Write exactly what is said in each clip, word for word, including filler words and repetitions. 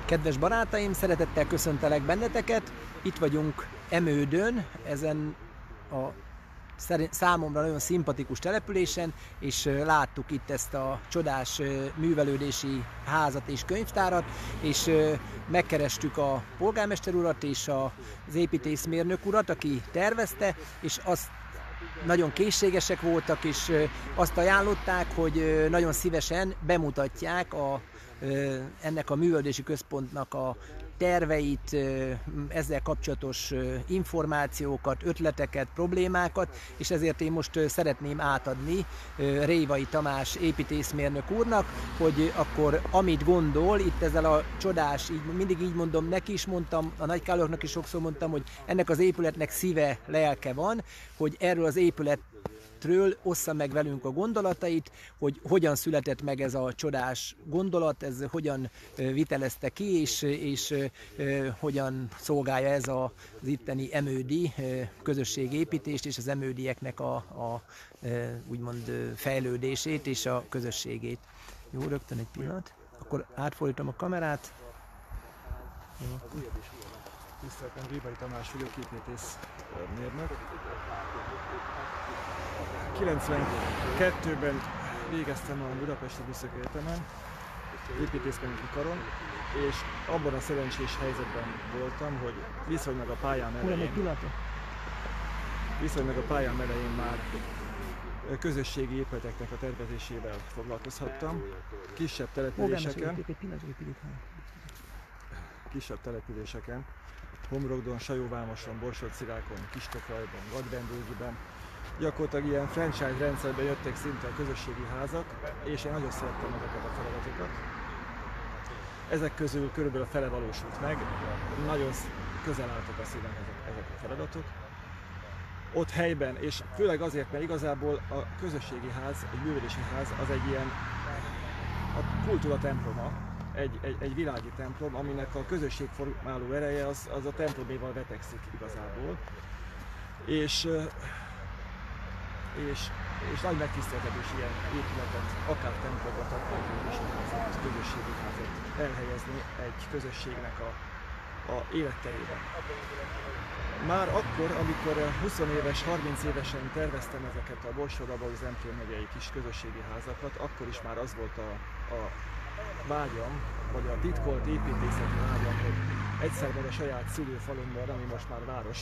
Kedves barátaim, szeretettel köszöntelek benneteket. Itt vagyunk Emődön, ezen a számomra nagyon szimpatikus településen, és láttuk itt ezt a csodás művelődési házat és könyvtárat, és megkerestük a polgármester urat és az építészmérnök urat, aki tervezte, és azt nagyon készségesek voltak, és azt ajánlották, hogy nagyon szívesen bemutatják a, ennek a művelődési központnak a terveit, ezzel kapcsolatos információkat, ötleteket, problémákat, és ezért én most szeretném átadni Révai Tamás építészmérnök úrnak, hogy akkor amit gondol, itt ezzel a csodás, így, mindig így mondom, neki is mondtam, a nagykálóknak is sokszor mondtam, hogy ennek az épületnek szíve, lelke van, hogy erről az épület ről ossza meg velünk a gondolatait, hogy hogyan született meg ez a csodás gondolat, ez hogyan vitelezte ki, és, és e, hogyan szolgálja ez az itteni emődi közösségépítést és az emődieknek a, a e, úgymond fejlődését és a közösségét. Jó, rögtön egy pillanat. Akkor átfordítom a kamerát. Jó, akkor. Tiszteltem, Révai Tamás vagyok, építészmérnök. kilencvenkettőben végeztem a Budapesti Büszök Egyetemen, építészmérnöki karon, és abban a szerencsés helyzetben voltam, hogy viszonylag a pályám elején, viszonylag a pályám elején már közösségi épületeknek a tervezésével foglalkozhattam. Kisebb településeken, kisebb településeken, Homlokdon, Sajóvámoson, Borsod-Szilákon, Kistokajban, Gadvendégiben. Gyakorlatilag ilyen franchise rendszerben jöttek szinte a közösségi házak, és én nagyon szerettem ezeket a feladatokat. Ezek közül körülbelül a fele valósult meg, nagyon közel álltak a szívem ezek, ezek a feladatok. Ott helyben, és főleg azért, mert igazából a közösségi ház, egy művelési ház az egy ilyen a kultúra temploma, egy, egy, egy világi templom, aminek a közösségformáló ereje az, az a temploméval vetekszik igazából. És És, és nagy megtiszteltetés ilyen épületet, akár templomot, akár művelősi közösségi házat elhelyezni egy közösségnek a, a életterében. Már akkor, amikor húsz éves, harminc évesen terveztem ezeket a Borsod-Abaúj-Zemplén megyei kis közösségi házakat, akkor is már az volt a, a vágyam, vagy a titkolt építészeti vágyam, hogy egyszer majd a saját szülőfalumban, ami most már város,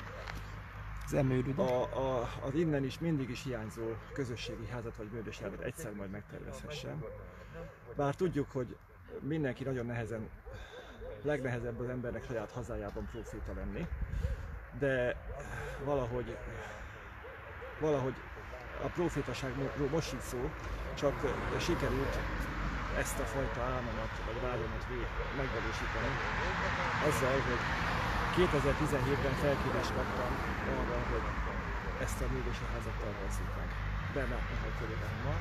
A, a, az innen is mindig is hiányzó közösségi házat vagy művelősi házat egyszer majd megtervezhessen. Bár tudjuk, hogy mindenki nagyon nehezen, legnehezebb az embernek saját hazájában próféta lenni, de valahogy, valahogy a prófétaságról most így szó, csak sikerült ezt a fajta álmomat vagy vágyamat megvalósítani azzal, hogy kétezer-tizenhétben felkérést kaptam arra, hogy ezt a művelési házat tervezzük meg. Bernát Mihály kollégámmal.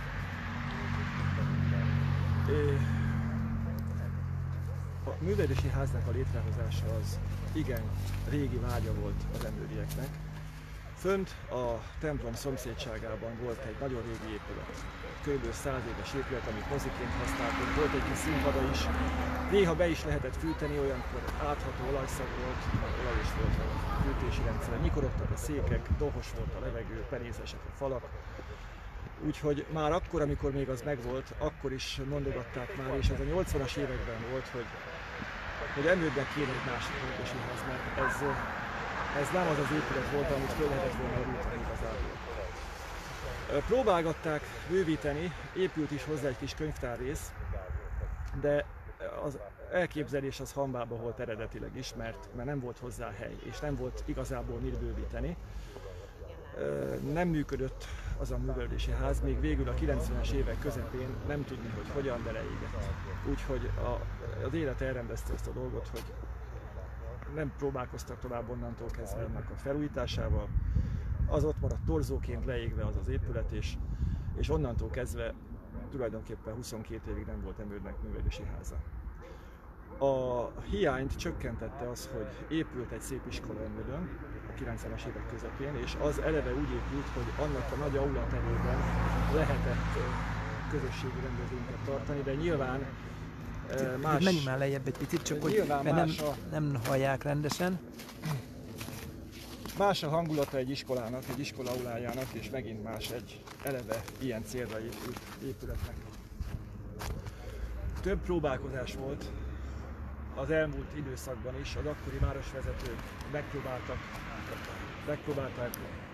A művelési háznak a létrehozása az igen régi vágya volt az emődieknek. Fönt a templom szomszédságában volt egy nagyon régi épület, kb. száz éves épület, amit moziként használtunk, volt egy kis színpada is, néha be is lehetett fűteni, olyankor átható olajszag volt, olajos volt a fűtési rendszer, nyikorogtak a székek, dohos volt a levegő, penészesek a falak. Úgyhogy már akkor, amikor még az megvolt, akkor is mondogatták már, és ez a nyolcvanas években volt, hogy, hogy Emődnek kéne egy másik művelési ház, mert ez, ez nem az az épület volt, amit föl lehetett volna rújtani igazából. Próbálgatták bővíteni, épült is hozzá egy kis könyvtárrész, de az elképzelés az hambába volt eredetileg is, mert, mert nem volt hozzá hely, és nem volt igazából mit bővíteni. Nem működött az a művelődési ház, még végül a kilencvenes évek közepén nem tudni, hogy hogyan, de leégett. Úgyhogy a, az élet elrendezte ezt a dolgot, hogy nem próbálkoztak tovább onnantól kezdve ennek a felújításával. Az ott maradt torzóként leégve az az épület, és, és onnantól kezdve tulajdonképpen huszonkét évig nem volt Emődnek művelési háza. A hiányt csökkentette az, hogy épült egy szép iskola Emődön a kilencvenes évek közepén, és az eleve úgy épült, hogy annak a nagy aula terében lehetett közösségi rendezvényeket tartani, de nyilván Picit, más, menjünk már lejjebb egy picit, csak hogy mert nem, a, nem hallják rendesen. Más a hangulata egy iskolának, egy iskola aulájának, és megint más egy eleve ilyen célra épült épületnek. Több próbálkozás volt az elmúlt időszakban is, az akkori városvezetők megpróbáltak, megpróbálták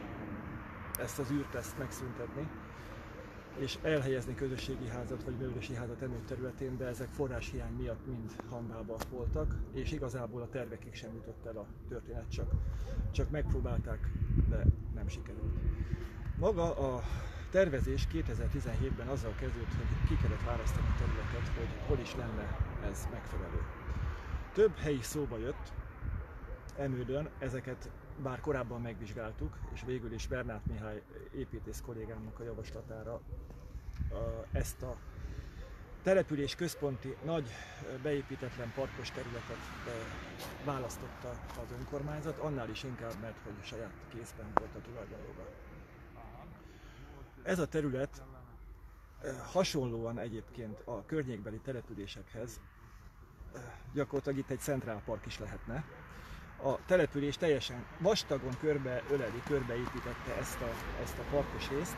ezt az űrteszt megszüntetni, és elhelyezni közösségi házat vagy művelősi házat Emőd területén, de ezek forráshiány miatt mind hambában voltak, és igazából a tervekig sem jutott el a történet, csak, csak megpróbálták, de nem sikerült. Maga a tervezés kétezer-tizenhétben azzal kezdődött, hogy ki kellett választani a területet, hogy hol is lenne ez megfelelő. Több helyi szóba jött Emődön, ezeket bár korábban megvizsgáltuk, és végül is Bernát Mihály építész kollégámnak a javaslatára ezt a település központi nagy beépítetlen parkos területet választotta az önkormányzat, annál is inkább, mert hogy saját kézben volt a tulajdonjoga. Ez a terület hasonlóan egyébként a környékbeli településekhez gyakorlatilag itt egy centrálpark is lehetne. A település teljesen vastagon körbe öleli, körbeépítette ezt a, ezt a parkos részt.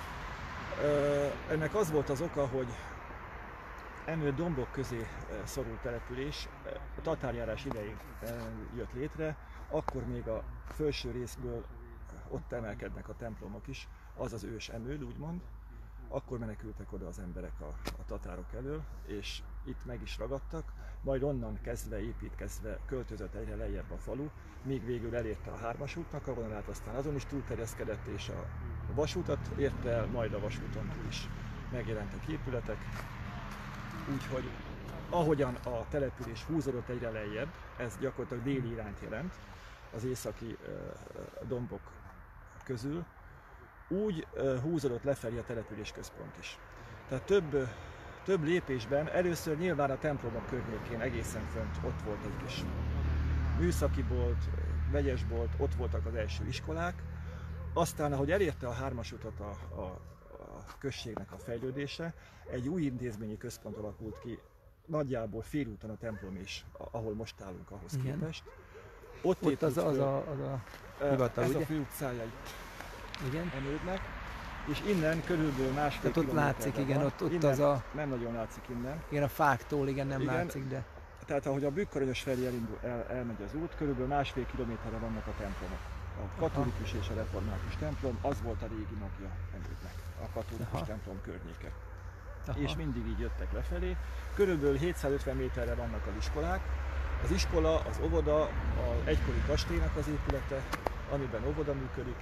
Ennek az volt az oka, hogy Emőd dombok közé szorult település a tatárjárás idején jött létre, akkor még a felső részből ott emelkednek a templomok is, az az ős Emőd, úgymond. Akkor menekültek oda az emberek a, a tatárok elől, és itt meg is ragadtak, majd onnan kezdve, építkezve költözött egyre lejjebb a falu, míg végül elérte a hármas útnak a vonalát, aztán azon is túlterjeszkedett, és a vasútat érte el, majd a vasúton túl is megjelentek épületek. Úgyhogy ahogyan a település húzódott egyre lejjebb, ez gyakorlatilag déli irányt jelent az északi uh, dombok közül, úgy uh, húzódott lefelé a település központ is. Tehát több, több lépésben először nyilván a templomok környékén egészen fönt ott volt egy kis műszaki bolt, vegyes bolt, ott voltak az első iskolák, aztán ahogy elérte a hármas utat a, a, a községnek a fejlődése, egy új intézményi központ alakult ki, nagyjából félúton a templom is, ahol most állunk ahhoz igen. képest. Ott, ott az, az, a, az a hivatal, ez ugye? a főutcája itt igen. Emődnek, és innen körülbelül másfél tehát ott látszik, igen, ott, ott innen az a... nem nagyon látszik innen. Igen, a fáktól, igen, nem igen. látszik, de... Tehát ahogy a Bükk-Aranyos felé elindul, el, elmegy az út, körülbelül másfél kilométerre vannak a templomok. A katolikus aha. és a református templom, az volt a régi magja Emődnek, a katolikus aha. templom környéke. Aha. És mindig így jöttek lefelé. Körülbelül hétszázötven méterre vannak az iskolák. Az iskola, az óvoda, az egykori kastélynak az épülete, amiben óvoda működik.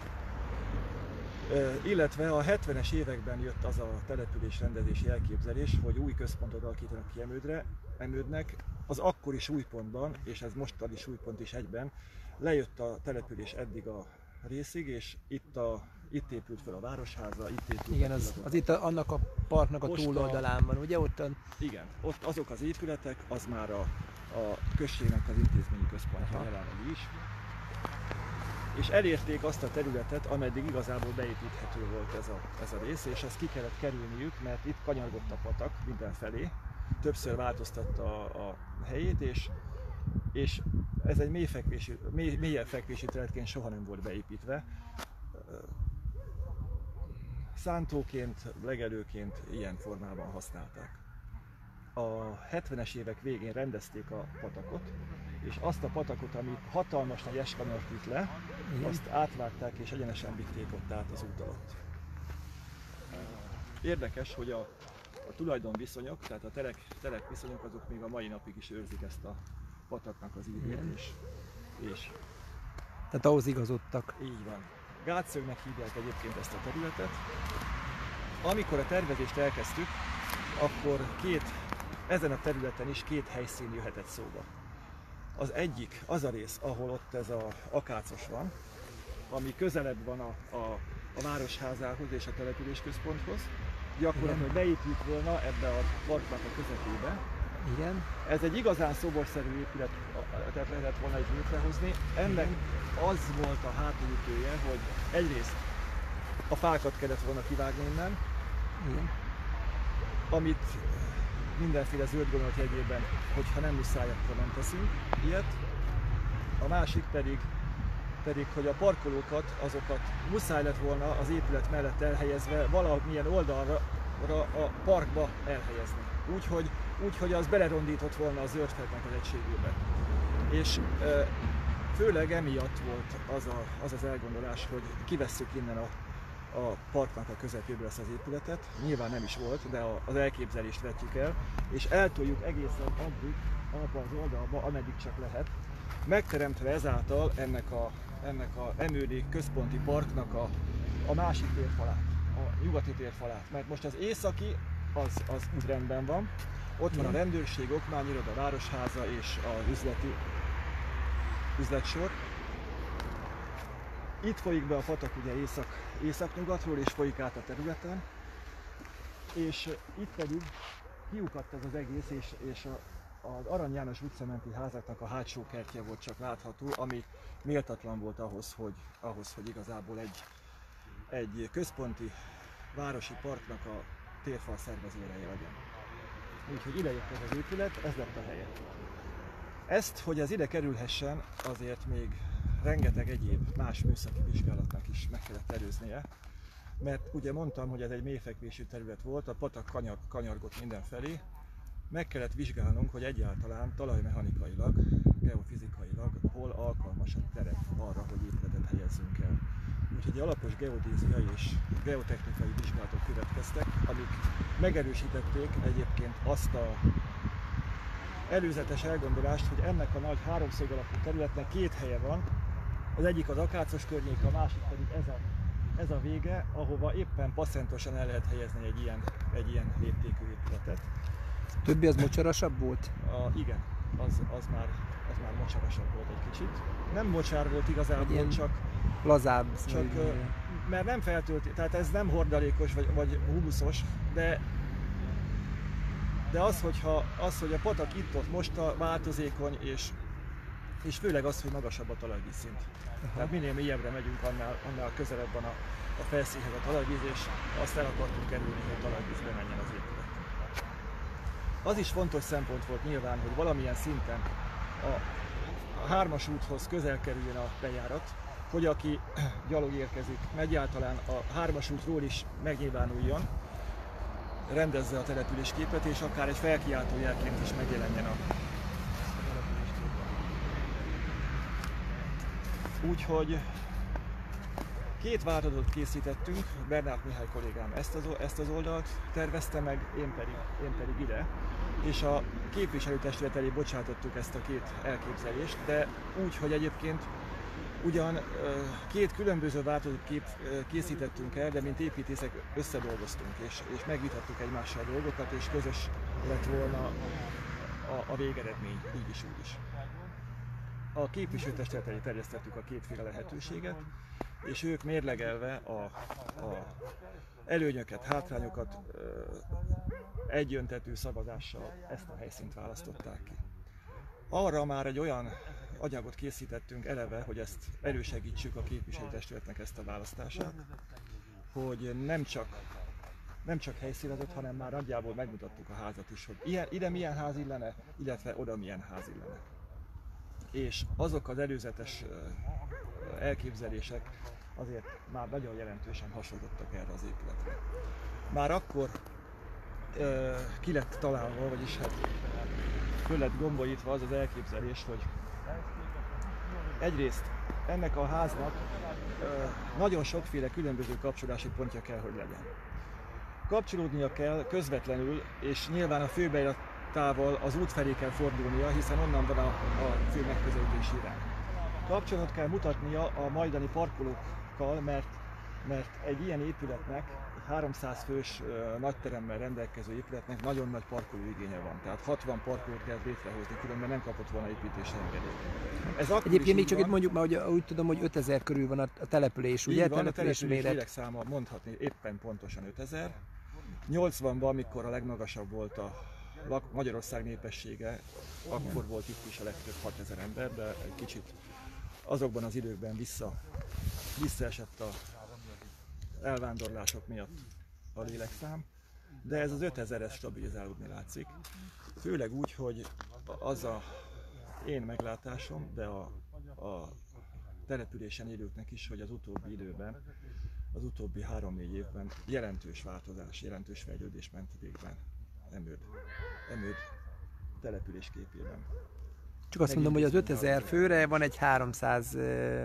Illetve a hetvenes években jött az a település rendezési elképzelés, hogy új központot alakítanak ki Emődre, Emődnek. Az akkori súlypontban, és ez mostani súlypont is egyben, lejött a település eddig a részig, és itt, a, itt épült fel a városháza, itt épült igen, az, az itt a, annak a parknak a túloldalán van, ugye? Ott a... Igen, ott azok az épületek, az már a, a községnek az intézményi központja jelenleg is. És elérték azt a területet, ameddig igazából beépíthető volt ez a, ez a rész, és ezt ki kellett kerülniük, mert itt kanyargott a patak mindenfelé. Többször változtatta a, a helyét, és, és ez egy mély fekvési, mély, mélyebb fekvési területként soha nem volt beépítve. Szántóként, legelőként ilyen formában használták. A hetvenes évek végén rendezték a patakot, és azt a patakot, amit hatalmas nagy eskanyart üt le, igen. azt átvágták és egyenesen vitték ott át az út alatt. Érdekes, hogy a A tulajdonviszonyok, tehát a telek, telek viszonyok, azok még a mai napig is őrzik ezt a pataknak az ívét, és, és... Tehát ahhoz igazodtak. Így van. Gátszögnek hívják egyébként ezt a területet. Amikor a tervezést elkezdtük, akkor két, ezen a területen is két helyszín jöhetett szóba. Az egyik az a rész, ahol ott ez a akácos van, ami közelebb van a, a, a városházához és a településközponthoz. Gyakorlatilag beépült volna ebbe a parknak a közepébe. Igen. Ez egy igazán szoborszerű épület, tehát lehetett volna egy létrehozni. Ennek igen. az volt a hátulütője, hogy egyrészt a fákat kellett volna kivágni innen, igen. amit mindenféle zöld gondolat jegyében, hogyha nem muszáj, akkor nem teszünk ilyet. A másik pedig, pedig, hogy a parkolókat, azokat muszáj lett volna az épület mellett elhelyezve valamilyen oldalra a parkba elhelyezni. Úgyhogy úgy, hogy az belerondított volna a zöldfeleknek az egységébe. És e, főleg emiatt volt az, a, az az elgondolás, hogy kivesszük innen a, a parknak a közepéből ezt az épületet. Nyilván nem is volt, de a, az elképzelést vetjük el, és eltoljuk egészen addig, abba az oldalba, ameddig csak lehet, megteremtve ezáltal ennek a, ennek a Emődi központi parknak a, a másik térfalát, a nyugati térfalát. Mert most az északi, az, az úgy rendben van, ott van a rendőrség, okmányiroda, városháza és az üzleti üzletsor. Itt folyik be a patak ugye észak, északnyugatról és folyik át a területen. És itt pedig kiukadt ez az egész, és, és a, az Arany János utca menti házaknak a hátsó kertje volt csak látható, ami méltatlan volt ahhoz, hogy, ahhoz, hogy igazából egy, egy központi városi parknak a térfal szervezőhelye legyen. Úgyhogy ide jött ez az épület, ez lett a helye. Ezt, hogy ez ide kerülhessen, azért még rengeteg egyéb más műszaki vizsgálatnak is meg kellett előznie. Mert ugye mondtam, hogy ez egy mélyfekvésű terület volt, a patak kanyar, kanyargott mindenfelé. Meg kellett vizsgálnunk, hogy egyáltalán talajmechanikailag, geofizikailag hol alkalmas a terep arra, hogy épületet helyezzünk el. Úgyhogy alapos geodéziai és geotechnikai vizsgálatok következtek, amik megerősítették egyébként azt a előzetes elgondolást, hogy ennek a nagy háromszög alapú területnek két helye van. Az egyik az Akácos környék, a másik pedig ez a, ez a vége, ahova éppen passzentosan el lehet helyezni egy ilyen, egy ilyen léptékű épületet. Többi az mocsarasabb volt? A, igen, az, az, már, az már mocsarasabb volt egy kicsit. Nem mocsár volt igazából, csak lazább. Csak, mert nem feltölti, tehát ez nem hordalékos vagy, vagy humuszos, de, de az, hogyha, az, hogy a patak itt-ott most a változékony, és, és főleg az, hogy magasabb a talajvízszint. Tehát minél mélyebbre megyünk, annál, annál közelebb van a, a felszínhez a talajvíz, és azt el akartunk kerülni, hogy a talajvízbe menjen az épület. Az is fontos szempont volt nyilván, hogy valamilyen szinten a, a hármas úthoz közel kerüljön a bejárat, hogy aki gyalog érkezik, egyáltalán a hármas útról is megnyilvánuljon, rendezze a településképet, és akár egy felkiáltó jelként is megjelenjen a településképben. Úgyhogy két változatot készítettünk, Bernát Mihály kollégám ezt az, ezt az oldalt tervezte meg, én pedig, én pedig ide, és a képviselőtestület elé bocsátottuk ezt a két elképzelést, de úgy, hogy egyébként ugyan két különböző változatot kép, készítettünk el, de mint építészek összedolgoztunk, és, és megvitattuk egymással a dolgokat, és közös lett volna a, a végeredmény, így is, úgy is. A képviselőtestület elé terjesztettük a kétféle lehetőséget, és ők mérlegelve a, a előnyöket, hátrányokat egyöntetű szavazással ezt a helyszínt választották ki. Arra már egy olyan anyagot készítettünk eleve, hogy ezt elősegítsük a képviselőtestületnek ezt a választását, hogy nem csak, nem csak helyszínezott, hanem már nagyjából megmutattuk a házat is, hogy ilyen, ide milyen ház illene, illetve oda milyen ház illene. És azok az előzetes elképzelések azért már nagyon jelentősen hasonlítottak erre az épületre. Már akkor ö, ki lett találva, vagyis hát föl lett gombolítva az az elképzelés, hogy egyrészt ennek a háznak ö, nagyon sokféle különböző kapcsolási pontja kell, hogy legyen. Kapcsolódnia kell közvetlenül, és nyilván a főbejáratával az út felé kell fordulnia, hiszen onnan van a, a fő megközelítési irány. Kapcsolatot kell mutatnia a majdani parkolókkal, mert, mert egy ilyen épületnek, egy háromszáz fős uh, nagyteremmel rendelkező épületnek nagyon nagy parkolóigénye van. Tehát hatvan parkolót kell létrehozni, különben nem kapott volna építési engedélyt. Egyébként még csak itt mondjuk, mert úgy tudom, hogy ötezer körül van a, a település, ugye? Így van, település a település lélekszáma mondhatni éppen pontosan ötezer. nyolcvanban, amikor a legmagasabb volt a Magyarország népessége, akkor volt itt is a legtöbb hatezer ember, de egy kicsit azokban az időkben vissza, visszaesett a elvándorlások miatt a lélekszám. de ez az ötezeres stabilizálódni látszik. Főleg úgy, hogy az a én meglátásom, de a, a településen élőknek is, hogy az utóbbi időben, az utóbbi három-négy évben jelentős változás, jelentős fejlődés ment végben Emőd, Emőd település képében. Csak azt mondom, hogy az ötezer főre van egy háromszáz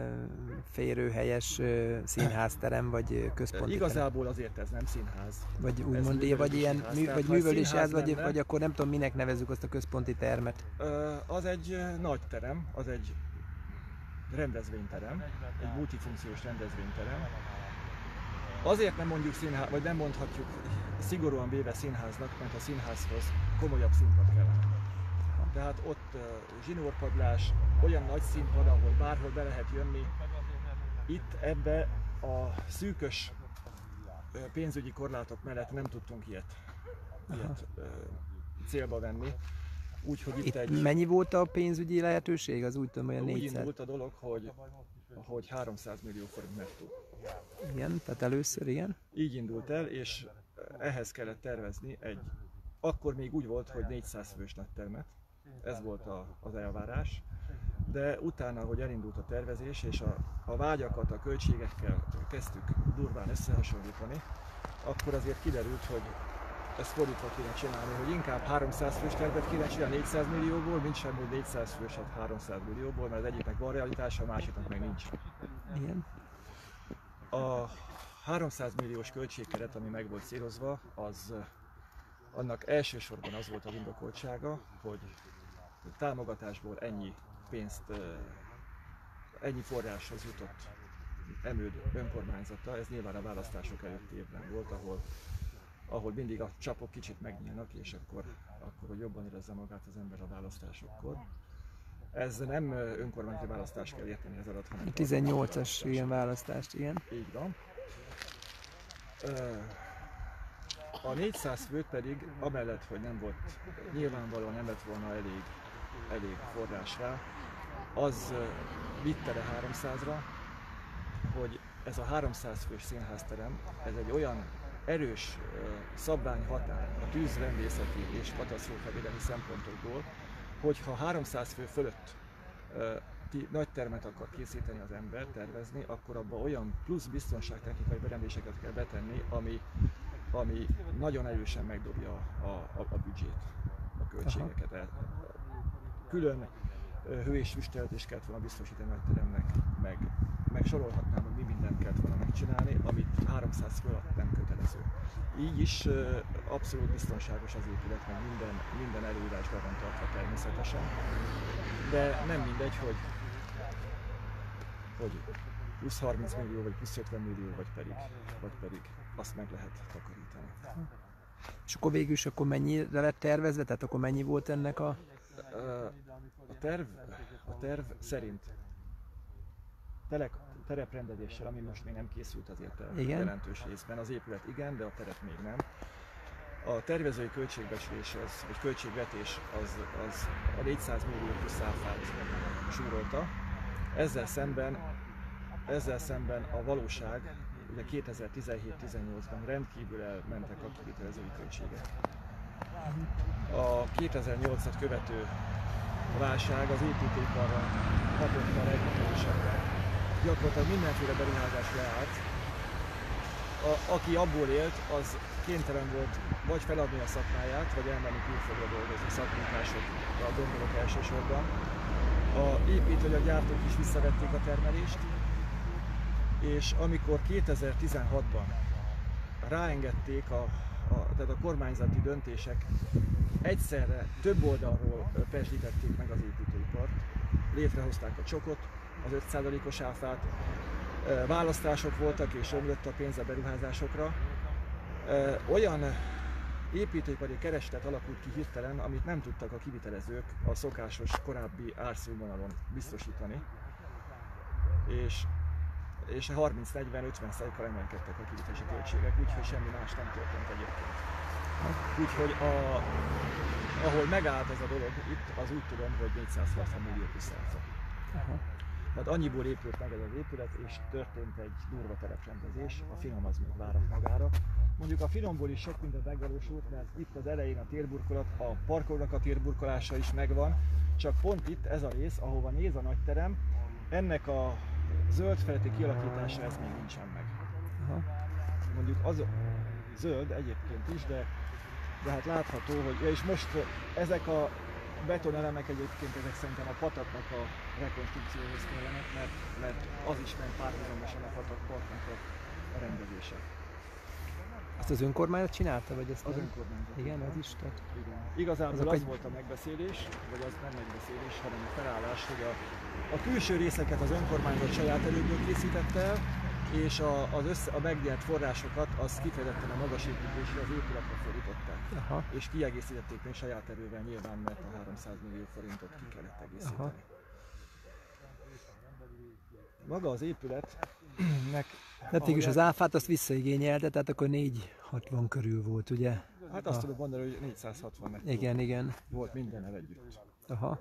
férőhelyes színházterem, vagy központi Igazából terem. Azért ez nem színház. Vagy úgymond, vagy ilyen színház, mű, vagy művelési ház, vagy, lenne, vagy akkor nem tudom, minek nevezzük azt a központi termet. Az egy nagy terem, az egy rendezvényterem, egy multifunkciós rendezvényterem. Azért nem mondjuk színház, vagy nem mondhatjuk szigorúan véve színháznak, mert a színházhoz komolyabb színpad kellene. Tehát ott uh, zsinórpadlás, olyan nagy színpad, ahol bárhol be lehet jönni. Itt ebbe a szűkös uh, pénzügyi korlátok mellett nem tudtunk ilyet, ilyet uh, célba venni. Úgyhogy itt, itt egy... mennyi volt a pénzügyi lehetőség? Az úgy tudom, hogy a Úgy négyszáz. indult a dolog, hogy, hogy háromszáz millió forint nettó. Igen, tehát először igen. Így indult el, és ehhez kellett tervezni egy, akkor még úgy volt, hogy négyszáz fős nagytermet, ez volt a, az elvárás, de utána, hogy elindult a tervezés, és a, a vágyakat a költségekkel kezdtük durván összehasonlítani, akkor azért kiderült, hogy ezt fordítva kéne csinálni, hogy inkább háromszáz fős tervet kéne csinálni négyszáz millióból, mint sem, hogy négyszáz főset háromszáz millióból, mert az egyiknek van realitása, a másiknak meg nincs. Igen. A háromszáz milliós költségkeret, ami meg volt célozva, az annak elsősorban az volt az indokoltsága, hogy támogatásból ennyi pénzt, ennyi forráshoz jutott Emőd önkormányzata. Ez nyilván a választások előtti évben volt, ahol, ahol mindig a csapok kicsit megnyílnak, és akkor, akkor hogy jobban érezze magát az ember a választásokkor. Ez nem önkormányzati választást kell érteni ez alatt, hanem tizennyolcas ilyen választást, igen. Így van. A négyszáz főt pedig, amellett, hogy nem volt, nyilvánvalóan nem lett volna elég, elég forrás rá, az vitte le háromszázra, hogy ez a háromszáz fős színházterem, ez egy olyan erős szabványhatár a tűzrendészeti és katasztrófavédelmi szempontokból, hogyha háromszáz fő fölött nagy termet akar készíteni az ember, tervezni, akkor abban olyan plusz biztonságtechnikai berendezéseket kell betenni, ami, ami nagyon erősen megdobja a, a, a büdzsét, a költségeket. Aha. Külön hő- és füstöltést kellett volna biztosítani a teremnek, meg, meg sorolhatnám, hogy mi mindent kellett volna megcsinálni, amit háromszáz fő alatt nem kötelező. Így is abszolút biztonságos az épület, meg minden, minden előírás be van tartva természetesen. De nem mindegy, hogy, hogy plusz harminc millió, vagy plusz ötven millió, vagy pedig, vagy pedig azt meg lehet takarítani. És akkor végül is akkor mennyire lett tervezve? Tehát akkor mennyi volt ennek a... A terv, a terv szerint telek, tereprendezéssel, ami most még nem készült azért el jelentős részben, az épület igen, de a terep még nem. A tervezői költségbecslés, az, vagy költségvetés az, az a négyszáz millió plusz áfát súrolta. Ezzel szemben, ezzel szemben a valóság, ugye kétezer-tizenhét-tizennyolcban rendkívül elmentek a kivitelezői költségek. A kétezer-nyolcat követő válság az építőiparra hatott a legerősebben. Gyakorlatilag mindenféle beruházás leállt. A, aki abból élt, az kénytelen volt vagy feladni a szakmáját, vagy elmenni külföldre dolgozni, szakmunkásokra gondolok elsősorban. A építőanyaggyártók is visszavették a termelést, és amikor kétezer-tizenhatban ráengedték a, a, tehát a kormányzati döntések egyszerre több oldalról pezsdítették meg az építőipart, létrehozták a csokot, az öt százalékos áfát, választások voltak és ömlött a pénz a beruházásokra. Olyan építőipari kereslet alakult ki hirtelen, amit nem tudtak a kivitelezők a szokásos korábbi árszínvonalon biztosítani, és, és harminc-negyven-ötven százalékkal emelkedtek a kivitelési költségek, úgyhogy semmi más nem történt egyébként. Úgyhogy a, ahol megállt ez a dolog itt, az úgy tudom, hogy négyszázhatvan millió plusz áfa. Tehát annyiból épült meg ez az épület, és történt egy durva tereprendezés, a finom az még várat magára. Mondjuk a finomból is sok minden megvalósult, mert itt az elején a térburkolat, a parkolónak a térburkolása is megvan, csak pont itt ez a rész, ahova néz a nagyterem, ennek a zöld feletti kialakítása ez még nincsen meg. Aha. Mondjuk az zöld egyébként is, de, de hát látható, hogy ja, és most ezek a betonelemek egyébként ezek szerintem a pataknak a rekonstrukcióhoz kellenek, mert, mert az is ment párhuzamosan a patakparknak a, a rendezése. Ezt az önkormányzat csinálta, vagy ezt az nem? önkormányzat? Igen, az is. Tehát... Igen. Igazából Azok az egy... volt a megbeszélés, vagy az nem megbeszélés, hanem a felállás, hogy a, a külső részeket az önkormányzat saját erőből készítette el, és a, az össze, a megnyert forrásokat az kifejezetten a magasépítésre, az épületre fordították. Aha. És kiegészítették még saját erővel nyilván, mert a háromszáz millió forintot ki kellett egészíteni. Aha. Maga az épületnek... Hát végülis az áfát azt visszaigényelte, tehát akkor négyszázhatvan körül volt, ugye? Hát azt a... tudom mondani, hogy négyszázhatvan nettó. Igen, igen. Volt mindennel együtt. Aha.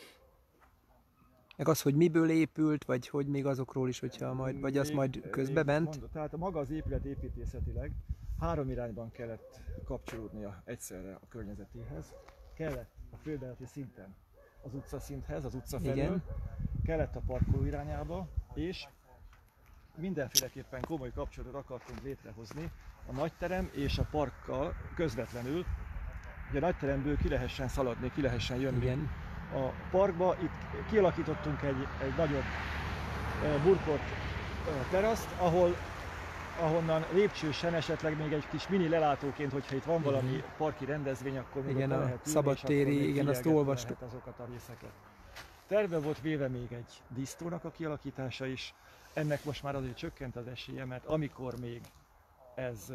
Meg az, hogy miből épült, vagy hogy még azokról is, hogyha majd, vagy az majd közbe bent? Mondod, tehát a maga az épület építészetileg három irányban kellett kapcsolódnia egyszerre a környezetéhez. Kellett a főbeleti szinten az utcaszinthez, az utca felől, igen. Kellett a parkoló irányába, és mindenféleképpen komoly kapcsolatot akartunk létrehozni a nagyterem és a parkkal közvetlenül, hogy a nagyteremből ki lehessen szaladni, ki lehessen jönni. Igen. A parkba itt kialakítottunk egy, egy nagyobb burkolt teraszt, ahol, ahonnan lépcsősen esetleg még egy kis mini lelátóként, hogyha itt van valami igen. parki rendezvény, akkor még igen, ott a lehet szabadtéri, igen, azt olvastuk. Azokat a részeket. Terve volt véve még egy dísztónak a kialakítása is. Ennek most már azért csökkent az esélye, mert amikor még ez,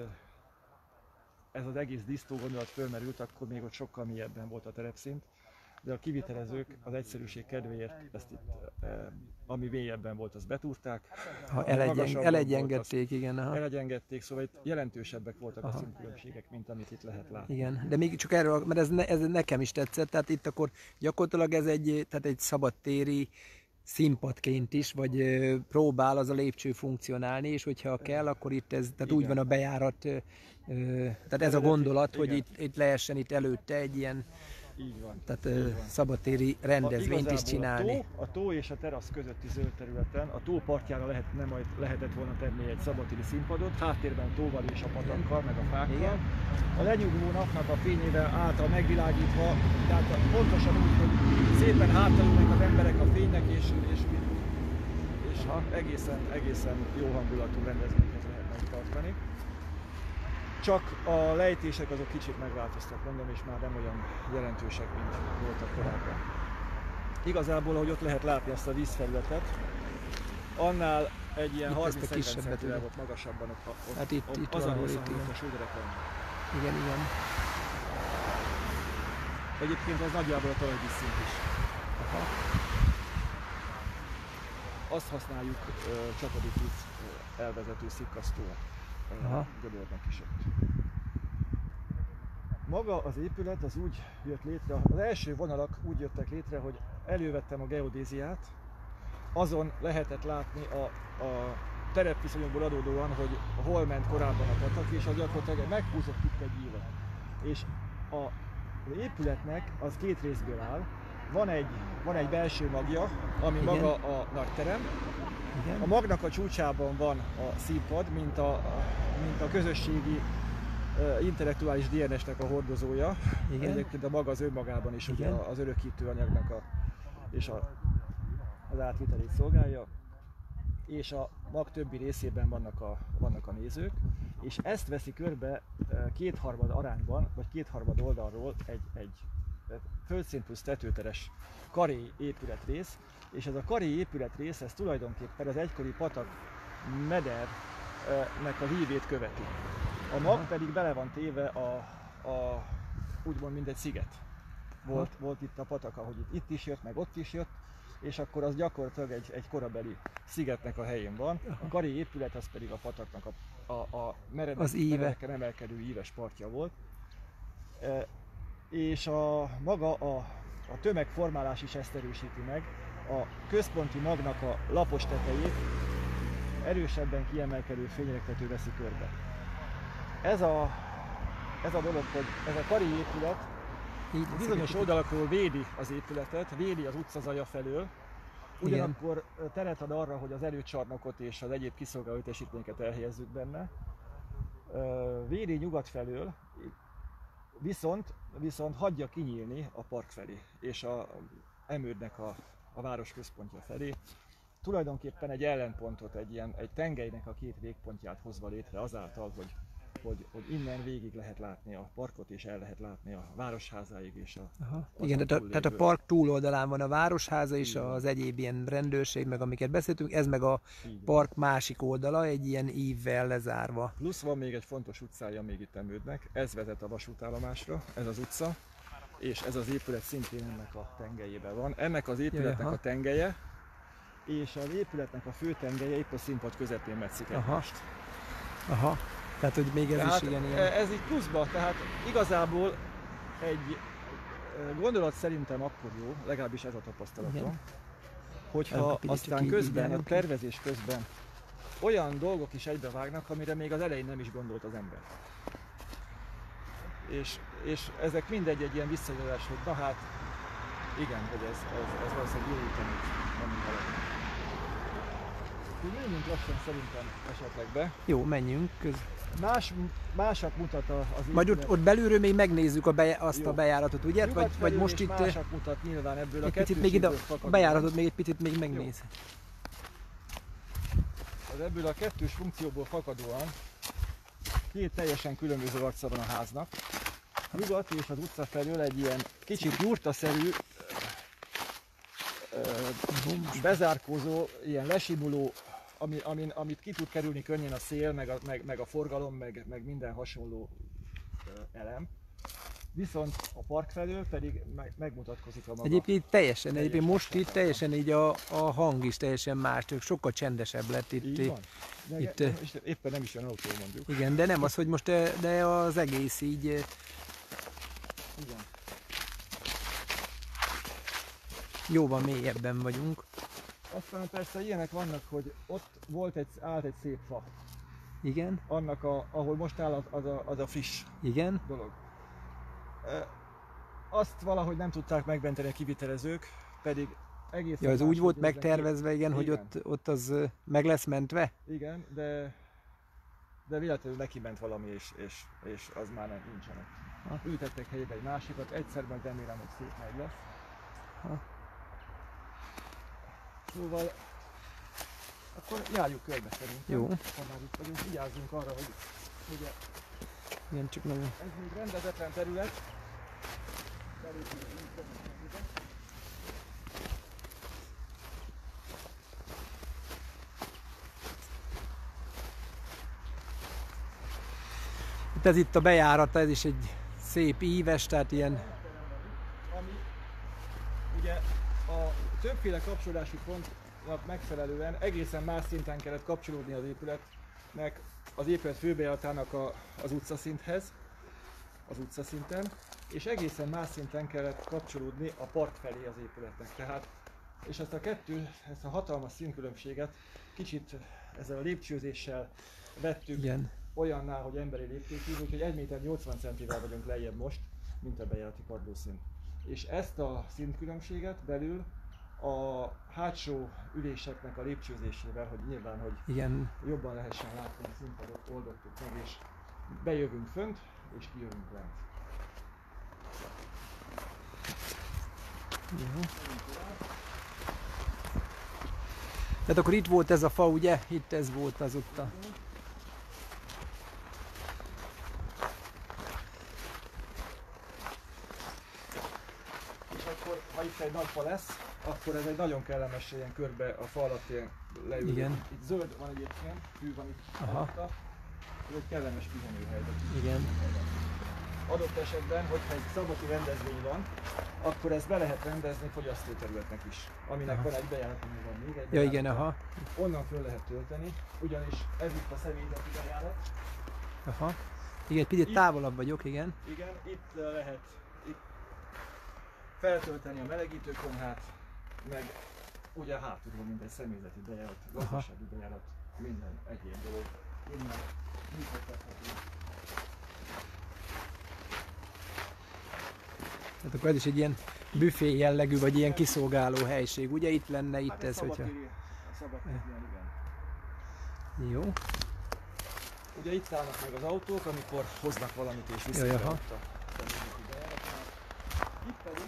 ez az egész dísztó gondolat fölmerült, akkor még ott sokkal mélyebben volt a terepszint. De a kivitelezők az egyszerűség kedvéért ezt itt, ami mélyebben volt, azt betúrták. Ha elegyengedték, igen. Aha. Elegyengedték, szóval itt jelentősebbek voltak aha. a szintkülönbségek, mint amit itt lehet látni. Igen, de még csak erről, mert ez, ne, ez nekem is tetszett, tehát itt akkor gyakorlatilag ez egy, tehát egy szabadtéri színpadként is, vagy próbál az a lépcső funkcionálni, és hogyha kell, akkor itt ez, tehát igen. úgy van a bejárat, tehát ez a gondolat, igen. hogy itt, itt lehessen itt előtte egy ilyen így van. Tehát így van. Szabadtéri rendezvényt is csinálni. A tó, a tó és a terasz közötti zöld területen, a tó partjára lehet, nem majd lehetett volna tenni egy szabadtéri színpadot, háttérben tóval és a patakkal, meg a fákkal. Igen. A lenyugvó napnak a fényével által megvilágítva, tehát pontosan úgy, hogy szépen hátalulnak az emberek a fénynek, és, és, és egészen, egészen jó hangulatú rendezvényeket lehet megtartani. Csak a lejtések azok kicsit megváltoztak, mondom, és már nem olyan jelentősek, mint voltak korábban. Igazából, ahogy ott lehet látni ezt a vízfelületet, annál egy ilyen harminc-negyven centivel volt magasabban, ott, ott, hát itt, ott itt az a rész, amit a sóderek vannak. Igen, igen. Egyébként az nagyjából a talajvíz szint is. Aha. Azt használjuk uh, csapadékvíz elvezető szikkasztó. Göbörnek is ott. Maga az épület az úgy jött létre, az első vonalak úgy jöttek létre, hogy elővettem a geodéziát, azon lehetett látni a, a terepviszonyokból adódóan, hogy hol ment korábban a patak, és az gyakorlatilag meghúzott itt egy ívet. És a, az épületnek az két részből áll. Van egy, van egy belső magja, ami igen. maga a nagyterem. Igen. A magnak a csúcsában van a színpad, mint a, a, mint a közösségi uh, intellektuális dé en es-nek a hordozója. Igen. Egyébként a maga az önmagában is ugye az örökítő anyagnak a, és a, az átvitelét szolgálja. És a mag többi részében vannak a, vannak a nézők. És ezt veszi körbe uh, kétharmad arányban, vagy kétharmad oldalról egy, egy földszint plusz tetőteres karé épületrész, és ez a karé épületrész, ez tulajdonképpen az egykori patak medernek a hívét követi. A mag pedig bele van téve a, a úgymond mint egy sziget. Volt, volt itt a patak, ahogy itt, itt is jött, meg ott is jött, és akkor az gyakorlatilag egy, egy korabeli szigetnek a helyén van. A karé épület az pedig a pataknak a, a, a meredek, meredeken emelkedő íves partja volt. E, és a maga a, a tömegformálás is ezt erősíti meg. A központi magnak a lapos tetejét erősebben kiemelkedő fényrektető veszi körbe. ez a, ez a dolog, hogy ez a kari épület Így bizonyos oldalakról védi az épületet, védi az utca zaja felől, ugyanakkor teret ad arra, hogy az erőcsarnokot és az egyéb kiszolgáló létesítményeket elhelyezzük benne. Védi nyugat felől, viszont, viszont hagyja kinyílni a park felé és a Emődnek a, a város központja felé. Tulajdonképpen egy ellenpontot, egy, ilyen, egy tengelynek a két végpontját hozva létre azáltal, hogy, hogy, hogy innen végig lehet látni a parkot, és el lehet látni a városházáig és a... Aha. Igen, tehát a, tehát a park túloldalán van a városháza és az egyéb ilyen rendőrség, meg amiket beszéltünk, ez meg a park másik oldala, egy ilyen ívvel lezárva. Plusz van még egy fontos utcája még itt Emődnek, ez vezet a vasútállomásra, ez az utca, és ez az épület szintén ennek a tengelyében van. Ennek az épületnek Jaj, a tengelye, és az épületnek a fő tengelye épp a színpad közepén metszik egymást. Aha, tehát hogy még ez tehát is igen ilyen... Ez így pluszba, tehát igazából egy gondolat szerintem akkor jó, legalábbis ez a tapasztalatom, igen. hogyha aztán közben, a tervezés közben olyan dolgok is egybevágnak, amire még az elején nem is gondolt az ember. És, és ezek mindegy egy ilyen visszajelzés, hogy na hát, igen, hogy ez, ez, ez valószínűleg jó úton nem haladunk. Menjünk lassan szerintem esetleg be. Jó, menjünk. Köz... Más, másat mutat az épület. Majd ott, ott belülről még megnézzük a beje, azt jó. a bejáratot, ugye? Vagy, vagy most itt... másat mutat nyilván ebből a picit még ide, a bejáratot még egy picit még megnéz. Az ebből a kettős funkcióból fakadóan két teljesen különböző arca van a háznak. Nyugat és az utca felől egy ilyen kicsit jurtaszerű, bezárkózó, ilyen lesimuló, ami, amin, amit ki tud kerülni könnyen a szél, meg a, meg, meg a forgalom, meg, meg minden hasonló elem. Viszont a park felől pedig meg, megmutatkozik a maga. Egyébként teljesen, egyébként most itt teljesen így a, a hang is teljesen más, sokkal csendesebb lett itt. Így van. De itt éppen nem is jön autó, mondjuk. Igen, de nem az, hogy most de az egész így... Igen. Jóval mélyebben vagyunk. Aztán persze ilyenek vannak, hogy ott volt egy, állt egy szép fa. Igen. Annak, a, ahol most áll az a, az a friss igen. dolog. E, azt valahogy nem tudták megmenteni a kivitelezők, pedig egészen... Ja, az úgy volt megtervezve, igen, igen, hogy ott, ott az meg lesz mentve? Igen, de, de véletlenül neki ment valami, és, és, és az már nem nincsenek. Ha. Ültettek helyébe egy másikat, egyszer meg remélem, hogy szép meg lesz. Ha. Szóval akkor járjuk körbe szerintem. Jó. Ha már itt vagyunk, vigyázzunk arra, hogy ugye igen, csak nagyon... ez még rendezetlen terület. Ez itt a bejárata, ez is egy szép íves, tehát ilyen... Ami ugye a többféle kapcsolódási pontnak megfelelően egészen más szinten kellett kapcsolódni az épületnek, az épület főbejáratának a, az utcaszinthez, az utcaszinten, és egészen más szinten kellett kapcsolódni a park felé az épületnek. Tehát, és ezt a kettő, ezt a hatalmas színkülönbséget kicsit ezzel a lépcsőzéssel vettük igen. Olyannál, hogy emberi léptékű, úgyhogy egy méter nyolcvan centivel vagyunk lejjebb most, mint a bejárati padlószint. És ezt a szintkülönbséget belül a hátsó üléseknek a lépcsőzésével, hogy nyilván, hogy igen. Jobban lehessen látni a színpadot, oldottuk meg, és bejövünk fönt, és kijövünk lent. Jó. Tehát akkor itt volt ez a fa, ugye? Itt ez volt az ott a... És akkor, ha itt egy nagy fa lesz, akkor ez egy nagyon kellemes ilyen körbe a fa alatt ilyen leül. Igen. Itt zöld van egyébként, fű van itt alatta. Ez egy kellemes pihenőhely. Igen. Adott esetben, hogyha egy szabati rendezvény van, akkor ezt be lehet rendezni fogyasztóterületnek is, aminek aha. van egy bejárat, ami van még egy ja, igen, aha. Onnan föl lehet tölteni, ugyanis ez itt a személyzeti bejárat. Aha. Igen, picit távolabb vagyok, igen. Igen, itt lehet itt feltölteni a melegítőkonyhát, meg ugye hátulról mint egy személyzeti bejárat, gazdasági bejárat, minden egyéb dolog. Innen működtethető. Tehát akkor ez is egy ilyen büfé jellegű, vagy ilyen kiszolgáló helység. Ugye itt lenne itt Hát ez, hogyha... Szabadtéri, igen. Jó. Ugye itt állnak meg az autók, amikor hoznak valamit és viszik Jaj, be aha. ott a személyzeti bejáratnál. Itt pedig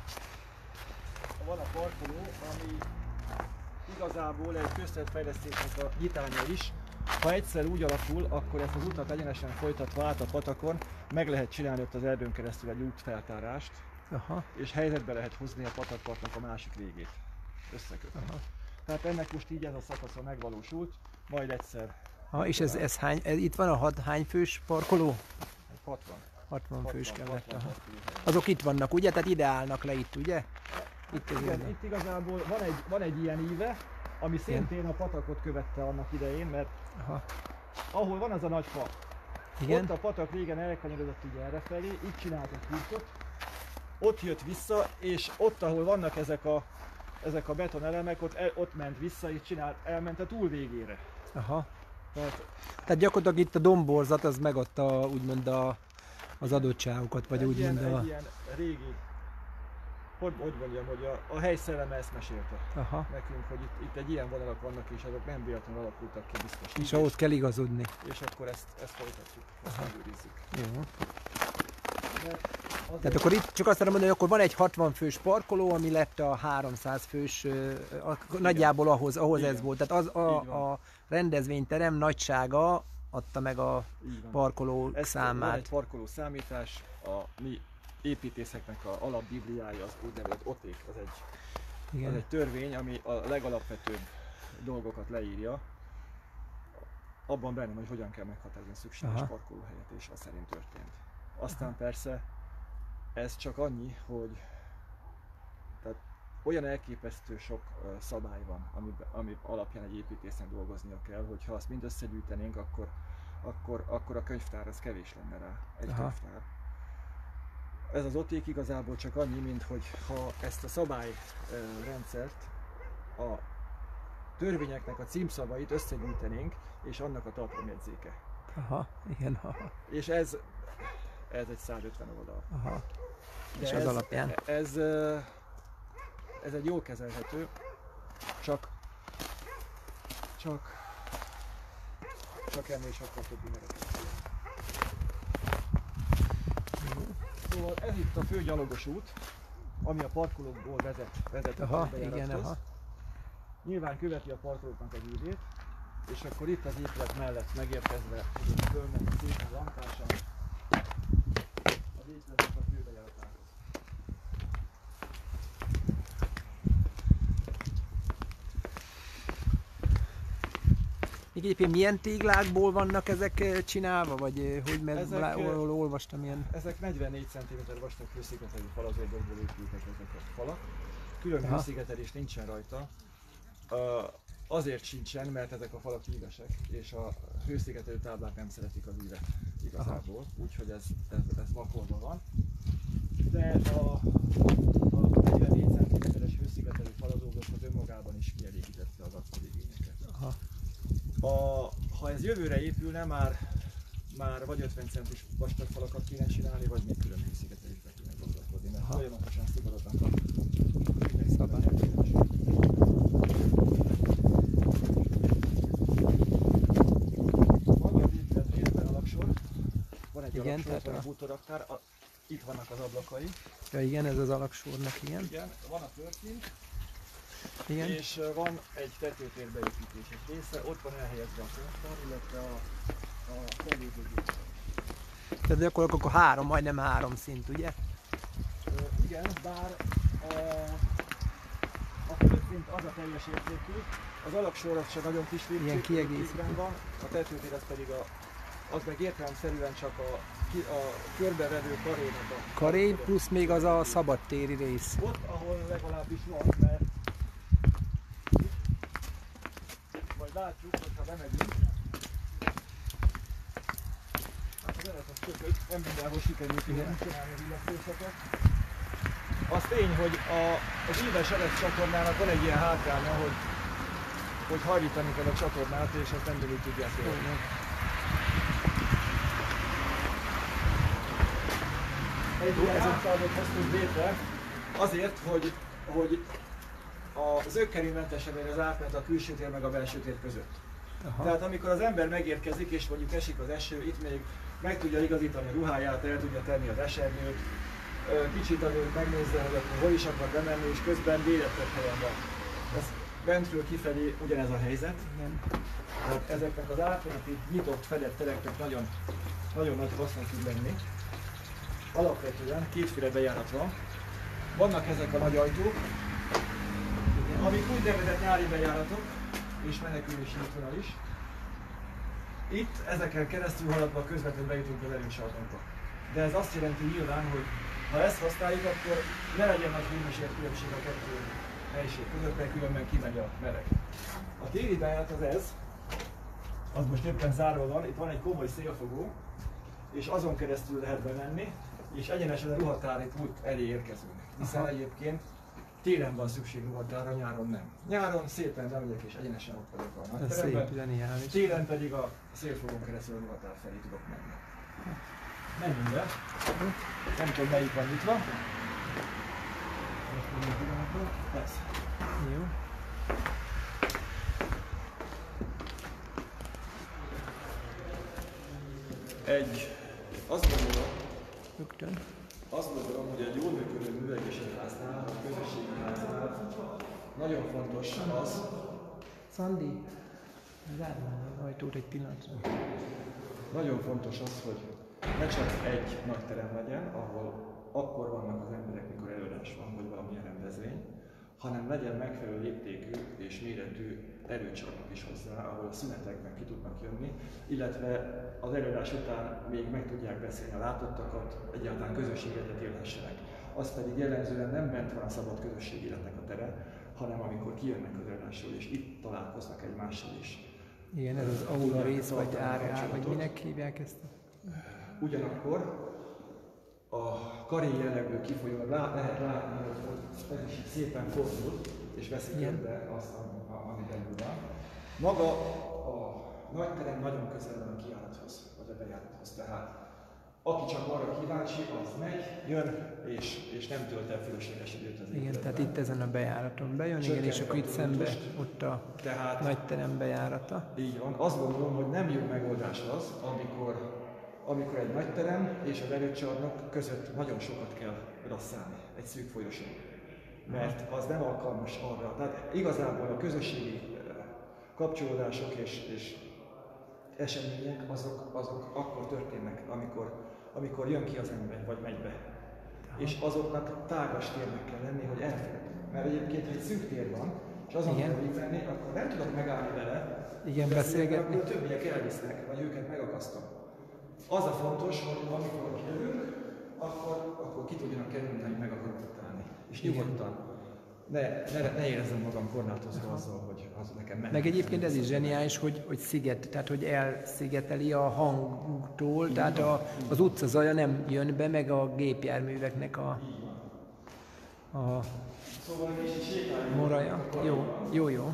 van a parkoló, ami igazából egy közterületfejlesztésnek a nyitánya is. Ha egyszer úgy alakul, akkor ezt az utat egyenesen folytatva át a patakon meg lehet csinálni ott az erdőn keresztül egy útfeltárást, Aha. és helyzetbe lehet hozni a patakpartnak a másik végét. Összekötni. Aha. Tehát ennek most így ez a szakasza megvalósult, majd egyszer. Ha, és ez, ez hány, ez, itt van a hat, hány fős parkoló? hatvan. hatvan fős kellett. Aha. fő. Azok itt vannak, ugye? Tehát ide állnak le itt, ugye? Itt ez Igen, ilyen. itt igazából van egy, van egy ilyen íve, ami szintén a patakot követte annak idején, mert Aha. ahol van az a nagy fa, Igen. ott a patak régen elkanyarodott így errefelé, így csinált egy kurtot, ott jött vissza, és ott, ahol vannak ezek a, ezek a betonelemek, ott, el, ott ment vissza, és csinált, elment a túl végére. Aha. Tehát, Tehát gyakorlatilag itt a domborzat az megadta úgymond a, az adottságokat, vagy egy úgymond ilyen, a... egy ilyen régi, hogy, hogy mondjam, hogy a, a hely szelleme ezt mesélte Aha. nekünk, hogy itt, itt egy ilyen vonalak vannak, és azok nem véletlenül alakultak ki biztos. És ahhoz kell igazodni. És akkor ezt, ezt folytatjuk, ezt megőrizzük. Jó. Azért... Tehát akkor itt csak azt tudom mondani, hogy akkor van egy hatvan fős parkoló, ami lett a háromszáz fős, a, nagyjából ahhoz, ahhoz Igen. ez volt. Tehát az a, a rendezvényterem nagysága adta meg a parkoló ez számát. Van egy parkoló számítás, a mi építészeknek a alapbibliája, az úgynevezett oték, az egy, az egy törvény, ami a legalapvetőbb dolgokat leírja. Abban benne, hogy hogyan kell meghatározni szükséges Aha. parkolóhelyet, és az szerint történt. Aztán Aha. persze ez csak annyi, hogy tehát olyan elképesztő sok uh, szabály van, ami, ami alapján egy építésznek dolgoznia kell, hogy ha azt mind összegyűjtenénk, akkor, akkor, akkor a könyvtár az kevés lenne rá, egy Aha. könyvtár. Ez az oték igazából csak annyi, mint hogy ha ezt a szabályrendszert, a törvényeknek a címszavait összegyűjtenénk, és annak a tartalomjegyzéke. Aha, igen. Aha. És ez, ez egy százötven oldal. Aha. De És ez, az alapján? Ez, ez egy jól kezelhető, csak, csak, csak ennél sokkal több ünnepet. Szóval ez itt a fő gyalogos út, ami a parkolókból vezet, vezet a Aha, bejárathoz. igen, aha. Nyilván követi a parkolóknak az ívét, és akkor itt az épület mellett megérkezve tudunk fölmenni szépen lampásan az épületnek a főbejáratához. Még egyébként milyen téglákból vannak ezek csinálva, vagy hogy mert Ezek, ezek, olvastam ilyen? Ezek negyvennégy centiméter vastag hőszigetelő falazókból épültek ezek a falak. Külön Aha. hőszigetelés nincsen rajta. Uh, azért sincsen, mert ezek a falak ívesek, és a hőszigetelő táblák nem szeretik az ívet igazából, úgyhogy ez, ez, ez vakolva van. De a, a negyvennégy centiméteres hőszigetelő falazóblokk az önmagában is kielégítette az akkori igényeket. Aha. A, ha ez jövőre épülne, már, már vagy ötven centis vastag falakat kéne csinálni, vagy még külön hőszigetelésbe kéne gondolkodni, mert Aha. folyamatosan szigorodnak a Szabály. Maga az épület részben alaksor, van egy Igen, alaksor, tehát van a- a bútoraktár, a, itt vannak az ablakai. Ja igen, ez az alaksornak, igen. Igen, van a történt, Igen. és uh, van egy tetőtér beépítéses része, ott van elhelyezve a könyvtár, illetve a, a felvédőgép. Tehát gyakorlatilag akkor három, majdnem három szint, ugye? Uh, igen, bár a, a földszint az a teljes értékű, az alaksor az csak nagyon kis Ilyen kiegészítő. van, a tetőtér az pedig a, az meg értelemszerűen csak a, ki- a körbevevő karénak a... Karé plusz még az a szabadtéri rész. Ott, ahol legalábbis van, mert majd látjuk, hogyha bemegyünk. Hát az elet az kötött, nem mindenhol sikerült Igen. csinálni az illesztéseket. Az tény, hogy a, az íves elet csatornának van egy ilyen hátránya, hogy, hogy hajlítani kell a csatornát, és ezt nem mindig tudják jól. egy ruházatságot hoztunk létre azért, hogy, hogy a zökkenőmentesen legyen az átmenet a külső tér meg a belső tér között. Aha. Tehát amikor az ember megérkezik és mondjuk esik az eső, itt még meg tudja igazítani a ruháját, el tudja tenni az esernyőt, kicsit azért megnézze, hogy akkor hol is akar bemenni, és közben védettebb helyen van. Ez bentről kifelé ugyanez a helyzet. Igen. Tehát ezeknek az átmeneti nyitott, fedett tereknek nagyon, nagyon nagy haszna tud lenni. Alapvetően kétféle bejárat van. Vannak ezek a nagy ajtók, igen, amik úgynevezett nyári bejáratok, és menekülési útvonal is. Itt ezeken keresztül haladva közvetlenül bejutunk az erőcsarnokba. De ez azt jelenti nyilván, hogy ha ezt használjuk, akkor ne legyen nagy hőmérséklet különbség a kettő helység között, mert különben kimegy a meleg. A téli bejárat az ez, az most éppen zárva van, itt van egy komoly szélfogó, és azon keresztül lehet bemenni, és egyenesen a ruhatári út elé érkezünk. Hiszen egyébként télen van szükség ruhatárra, nyáron nem. Nyáron szépen bemegyek és egyenesen ott vagyok a nagyteremben, télen pedig a szélfogón keresztül a ruhatár felé tudok menni. Menjünk be. Nem tudom, melyik van nyitva. Ez. Jó. Egy, azt gondolom, Rögtön. azt gondolom, hogy egy jól működő művelődési háznál, a közösségi háznál nagyon fontos az. Szandi, zárd már az ajtót egy pillanatra. Nagyon fontos az, hogy ne csak egy nagy terem legyen, ahol akkor vannak az emberek, mikor előadás van, vagy valamilyen rendezvény, hanem legyen megfelelő léptékű és méretű erőcsarnok is hozzá, ahol a szünetekben ki tudnak jönni, illetve az előadás után még meg tudják beszélni a látottakat, egyáltalán közösséget élhessenek. Az pedig jellemzően nem bent van a szabad közösségi életnek a tere, hanem amikor kijönnek az előadásról, és itt találkoznak egymással is. Igen, ez az aula rész, vagy árá, vagy minek hívják ezt? Ugyanakkor a karé jellegből kifolyólag lá, lehet látni, hogy ez is szépen fordul, és veszik körbe azt, ami belül van. Maga a nagyterem nagyon közel van a kijárathoz, vagy a bejárathoz. Tehát aki csak arra kíváncsi, az megy, jön, és, és nem tölt el fölösleges időt az igen, tehát itt ezen a bejáraton bejön, igen, és akkor itt szembe ott a tehát, nagyterem bejárata. Így van. Azt gondolom, hogy nem jó megoldás az, amikor amikor egy nagy terem és az erőcsarnok között nagyon sokat kell rasszálni, egy szűk folyosón. Mert az nem alkalmas arra. Tehát igazából a közösségi kapcsolódások és, és események azok, azok akkor történnek, amikor, amikor jön ki az ember, vagy megy be. Aha. És azoknak tágas térnek kell lenni, hogy elférjük. Mert egyébként, ha egy szűk tér van, és azon kell itt lenni, akkor nem tudok megállni vele, igen, beszélgetni, akkor többiek elvisznek, vagy őket megakasztom. Az a fontos, hogy amikor kijövünk, akkor, akkor ki tudjanak kerülni, hogy meg akarok állni. És nyugodtan. Ne, ne, ne érezzem magam korlátozva azzal, hogy az nekem meg. Meg egyébként ez is zseniális, hogy, hogy sziget, tehát hogy elszigeteli a hangtól, így tehát a, az utca zaja nem jön be, meg a gépjárműveknek a, a szóval moraja. Jó, jó, jó.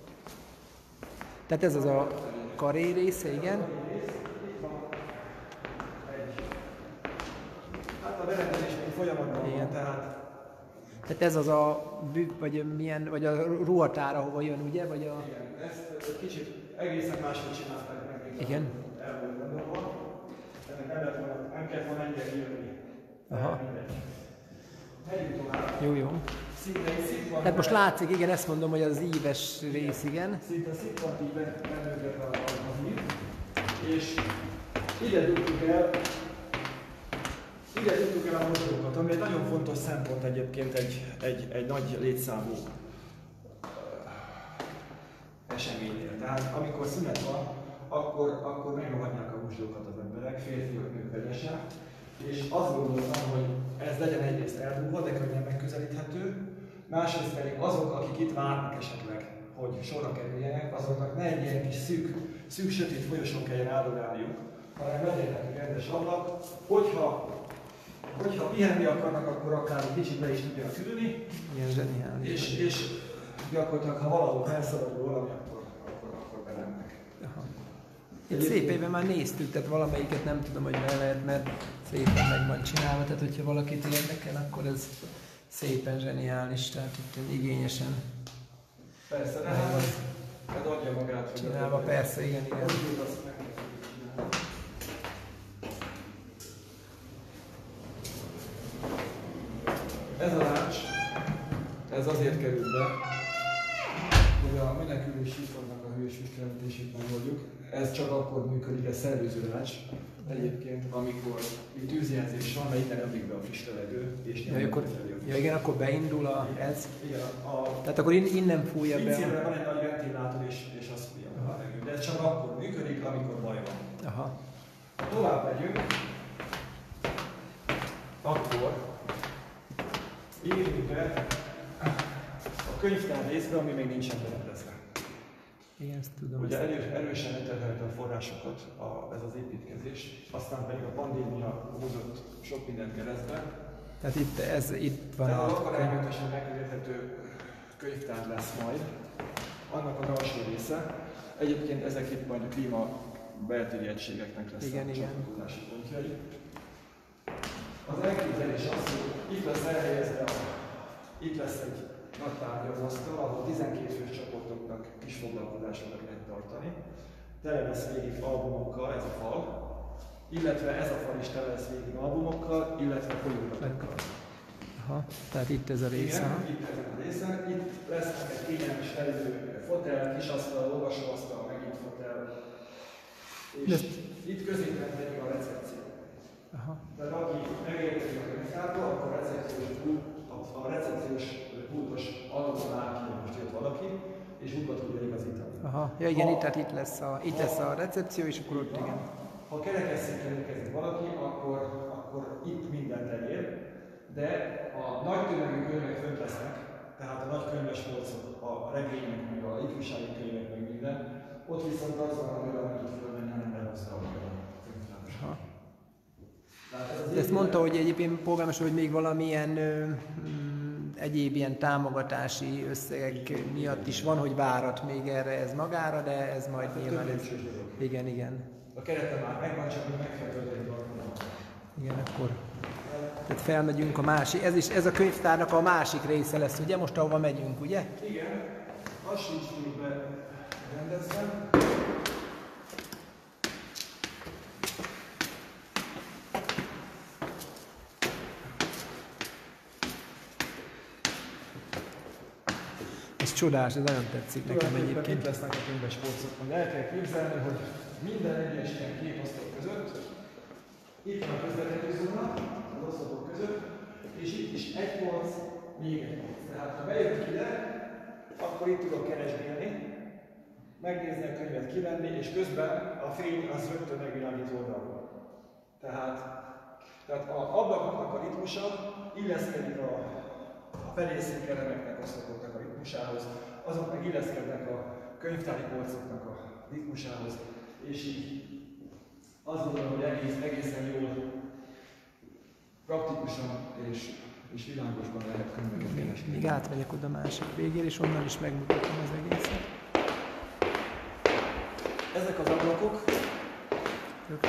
Tehát ez az a karé része, igen. Hát a berendezés még folyamatban van, tehát... Tehát ez az a bű, vagy milyen, vagy a ruhatár, ahova jön, ugye? Vagy a... Igen, ezt kicsit egészen máshogy csinálták meg, mint igen. El volt gondolva. Ennek nem lehet volna, nem kellett volna ennyire kijönni. Aha. Megyünk tovább. Jó, jó. Szinte egy szint tehát most látszik, igen, ezt mondom, hogy az íves rész, igen. Szinte szint így bennünket az ív. És ide dugtuk el, ide dugtuk el a mosdókat, ami egy nagyon fontos szempont egyébként egy, egy, egy nagy létszámú eseménynél. Tehát amikor szünet van, akkor, akkor megrohadják a mosdókat az emberek, férfiak, nők vegyesen. És azt gondoltam, hogy ez legyen egyrészt eldugva, de könnyen megközelíthető, másrészt pedig azok, akik itt várnak esetleg, hogy sorra kerüljenek, azoknak ne egy ilyen kis szűk, szűk sötét folyosón kelljen áldogálniuk, hanem legyen nekik rendes ablak, hogyha, hogyha pihenni akarnak, akkor akár egy kicsit be is tudjanak ülni. Ilyen zseniális. És, és gyakorlatilag, ha valahol felszabadul valami, akkor, akkor, akkor belemnek. Itt szép éve már néztük, tehát valamelyiket nem tudom, hogy mely lehet, mert szépen meg van csinálva, tehát hogyha valakit érdekel, akkor ez szépen zseniális, tehát itt igényesen. Persze, de hát ez adja magát. Csinálva, persze, igen, igen. Ez a rács, ez azért került be, hogy a menekülő síkoknak a hős viseltetését megoldjuk. Ez csak akkor működik, ez szellőző rács. Egyébként, amikor itt tűzjelzés van, mert innen ömlik be a friss levegő, és ja, akkor, ja igen, akkor beindul a, ez. Igen, a, tehát akkor innen fújja be. Itt van egy nagy ventilátor, és, és az fújja a levegő. De ez csak akkor működik, amikor baj van. Aha. Ha tovább megyünk, akkor írjuk be a könyvtár részbe, ami még nincsen berendezve. Igen, ezt tudom. Ugye erős, erősen leterhelte a forrásokat a, ez az építkezés, aztán pedig a pandémia hozott sok mindent keresztbe. Tehát itt, ez, itt van Tehát a... akkor elmondhatóan megérthető könyvtár lesz majd, annak a alsó része. Egyébként ezek itt majd a klíma beltéri egységeknek lesz igen, a igen. csatlakozási pontjai. Az elképzelés az, hogy itt lesz elhelyezve, a, itt lesz egy nagy tárgyalóasztal, ahol tizenkét fős csoportoknak kis foglalkozásokat lehet tartani. Tele lesz végig albumokkal ez a fal, illetve ez a fal is tele lesz végig albumokkal, illetve folyóiratokkal. Aha, tehát itt ez a része. Igen, itt ez a része. Itt lesz egy kényelmes felülő fotel, kisasztal, olvasóasztal, megint fotel. És ezt... itt középen pedig a recepció. Aha. Tehát aki megérkezik a könyvtárba, akkor a recepciós pult, a recepciós pultos alapon áll ki, hogy most jött valaki, és útba tudja igazítani. Aha, ja igen, ha, itt, tehát itt lesz, a, itt lesz a recepció, és akkor ott igen. Ha kerekesszékkel érkezik valaki, akkor, akkor itt mindent elér, de a nagy tömegű könyvek fönt lesznek, tehát a nagy könyves polcok, a regények, meg a ifjúsági könyvek, meg minden, ott viszont az van, hogy olyan tud fölmenni, hanem behozta a könyvtáros. De ezt mondta, hogy egyébként polgármester, hogy még valamilyen ö, m, egyéb ilyen támogatási összegek miatt is van, hogy várat még erre ez magára, de ez majd hát nyilván ez... Igen, igen. A kerete már megvan, csak még meg kell tölteni valamivel. Igen, akkor... Tehát felmegyünk a másik, ez is, ez a könyvtárnak a másik része lesz, ugye? Most ahova megyünk, ugye? Igen, az sincs még berendezve. Ez csodás, ez nagyon tetszik nekem egyébként. Itt lesznek a könyves polcok, majd el kell képzelni, hogy minden egyes ilyen két oszlop között, itt van a közvetítő zóna, az oszlopok között, és itt is egy polc, még egy polc. Tehát ha bejövök ide, akkor itt tudok keresgélni, megnézni a könyvet, kivenni, és közben a fény az rögtön megvilágít oldalról. Tehát, tehát a ablakoknak a ritmusa illeszkedik a, a felészék elemeknek, oszlopoknak a ritmusához, azok meg illeszkednek a könyvtári polcoknak a ritmusához, és így azt gondolom, hogy egész, egészen jól, praktikusan és, és világosban lehet könyveket keresni. Még átmegyek oda a másik végére, és onnan is megmutatom az egészet. Ezek az ablakok, Rögtön.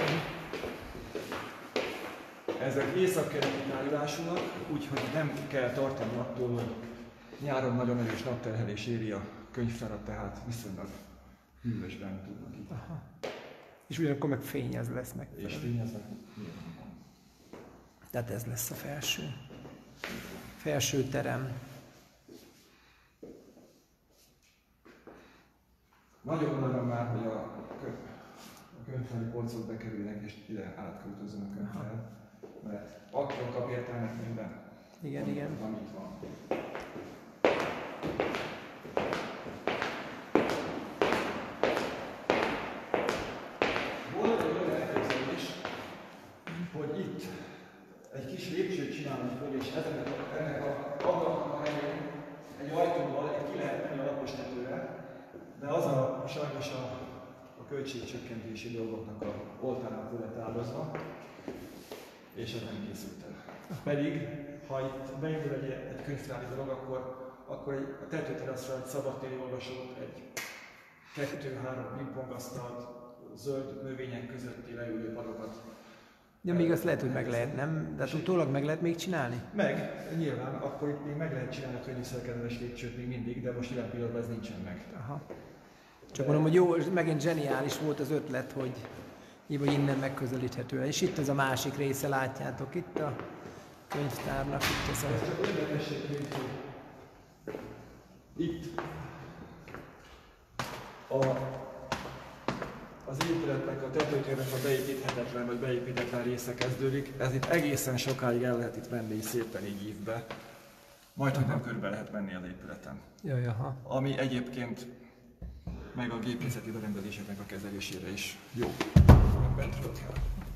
ezek északkeleti irányulásúak, úgyhogy nem kell tartani attól, hogy nyáron nagyon erős napterhelés éri a könyvtárat, tehát viszonylag hűvösben tudnak itt. Aha. És ugyanakkor meg fényez lesz meg. És fényeznek. Tehát ez lesz a felső. Felső terem. Nagyon nagyon már, hogy a, könyv, a könyvtári polcok bekerülnek és ide átköltözön a könyvtár, mert akkor kap értelmet minden, Igen, ami, igen. ami itt van. Volt egy olyan elképzelés, hogy itt egy kis lépcsőt csinálni föl, és ennek a, ennek a ablaknak a helyén egy ajtóval egy ki lehet menni a lapos tetőre, de az a sajnos a, a költségcsökkentési dolgoknak a oltának lett áldozva, és ez nem készült el. Pedig, ha itt beindul egy, egy könyvtári dolog, akkor, akkor egy, a tetőteraszra egy szabadtéri olvasót, egy kettő-három pingpongasztalt, zöld növények közötti leülő padokat. De még azt lehet, hogy meg lehet, nem? De hát utólag meg lehet még csinálni? Meg, nyilván, akkor itt még meg lehet csinálni a könnyűszerkedves lépcsőt még mindig, de most jelen pillanatban ez nincsen meg. Aha. Csak mondom, hogy jó, megint zseniális volt az ötlet, hogy innen megközelíthető. És itt ez a másik része, látjátok, itt a könyvtárnak, itt ez a... Ez csak érdekesség, hogy itt a, az épületnek, a tetőtérnek a beépíthetetlen vagy beépítetlen része kezdődik. Ez itt egészen sokáig el lehet itt menni szépen így ívbe. Majd, hogy nem körbe lehet menni az épületen. Jaj, aha. Ami egyébként meg a gépészeti berendezéseknek a kezelésére is jó. Bentről kell.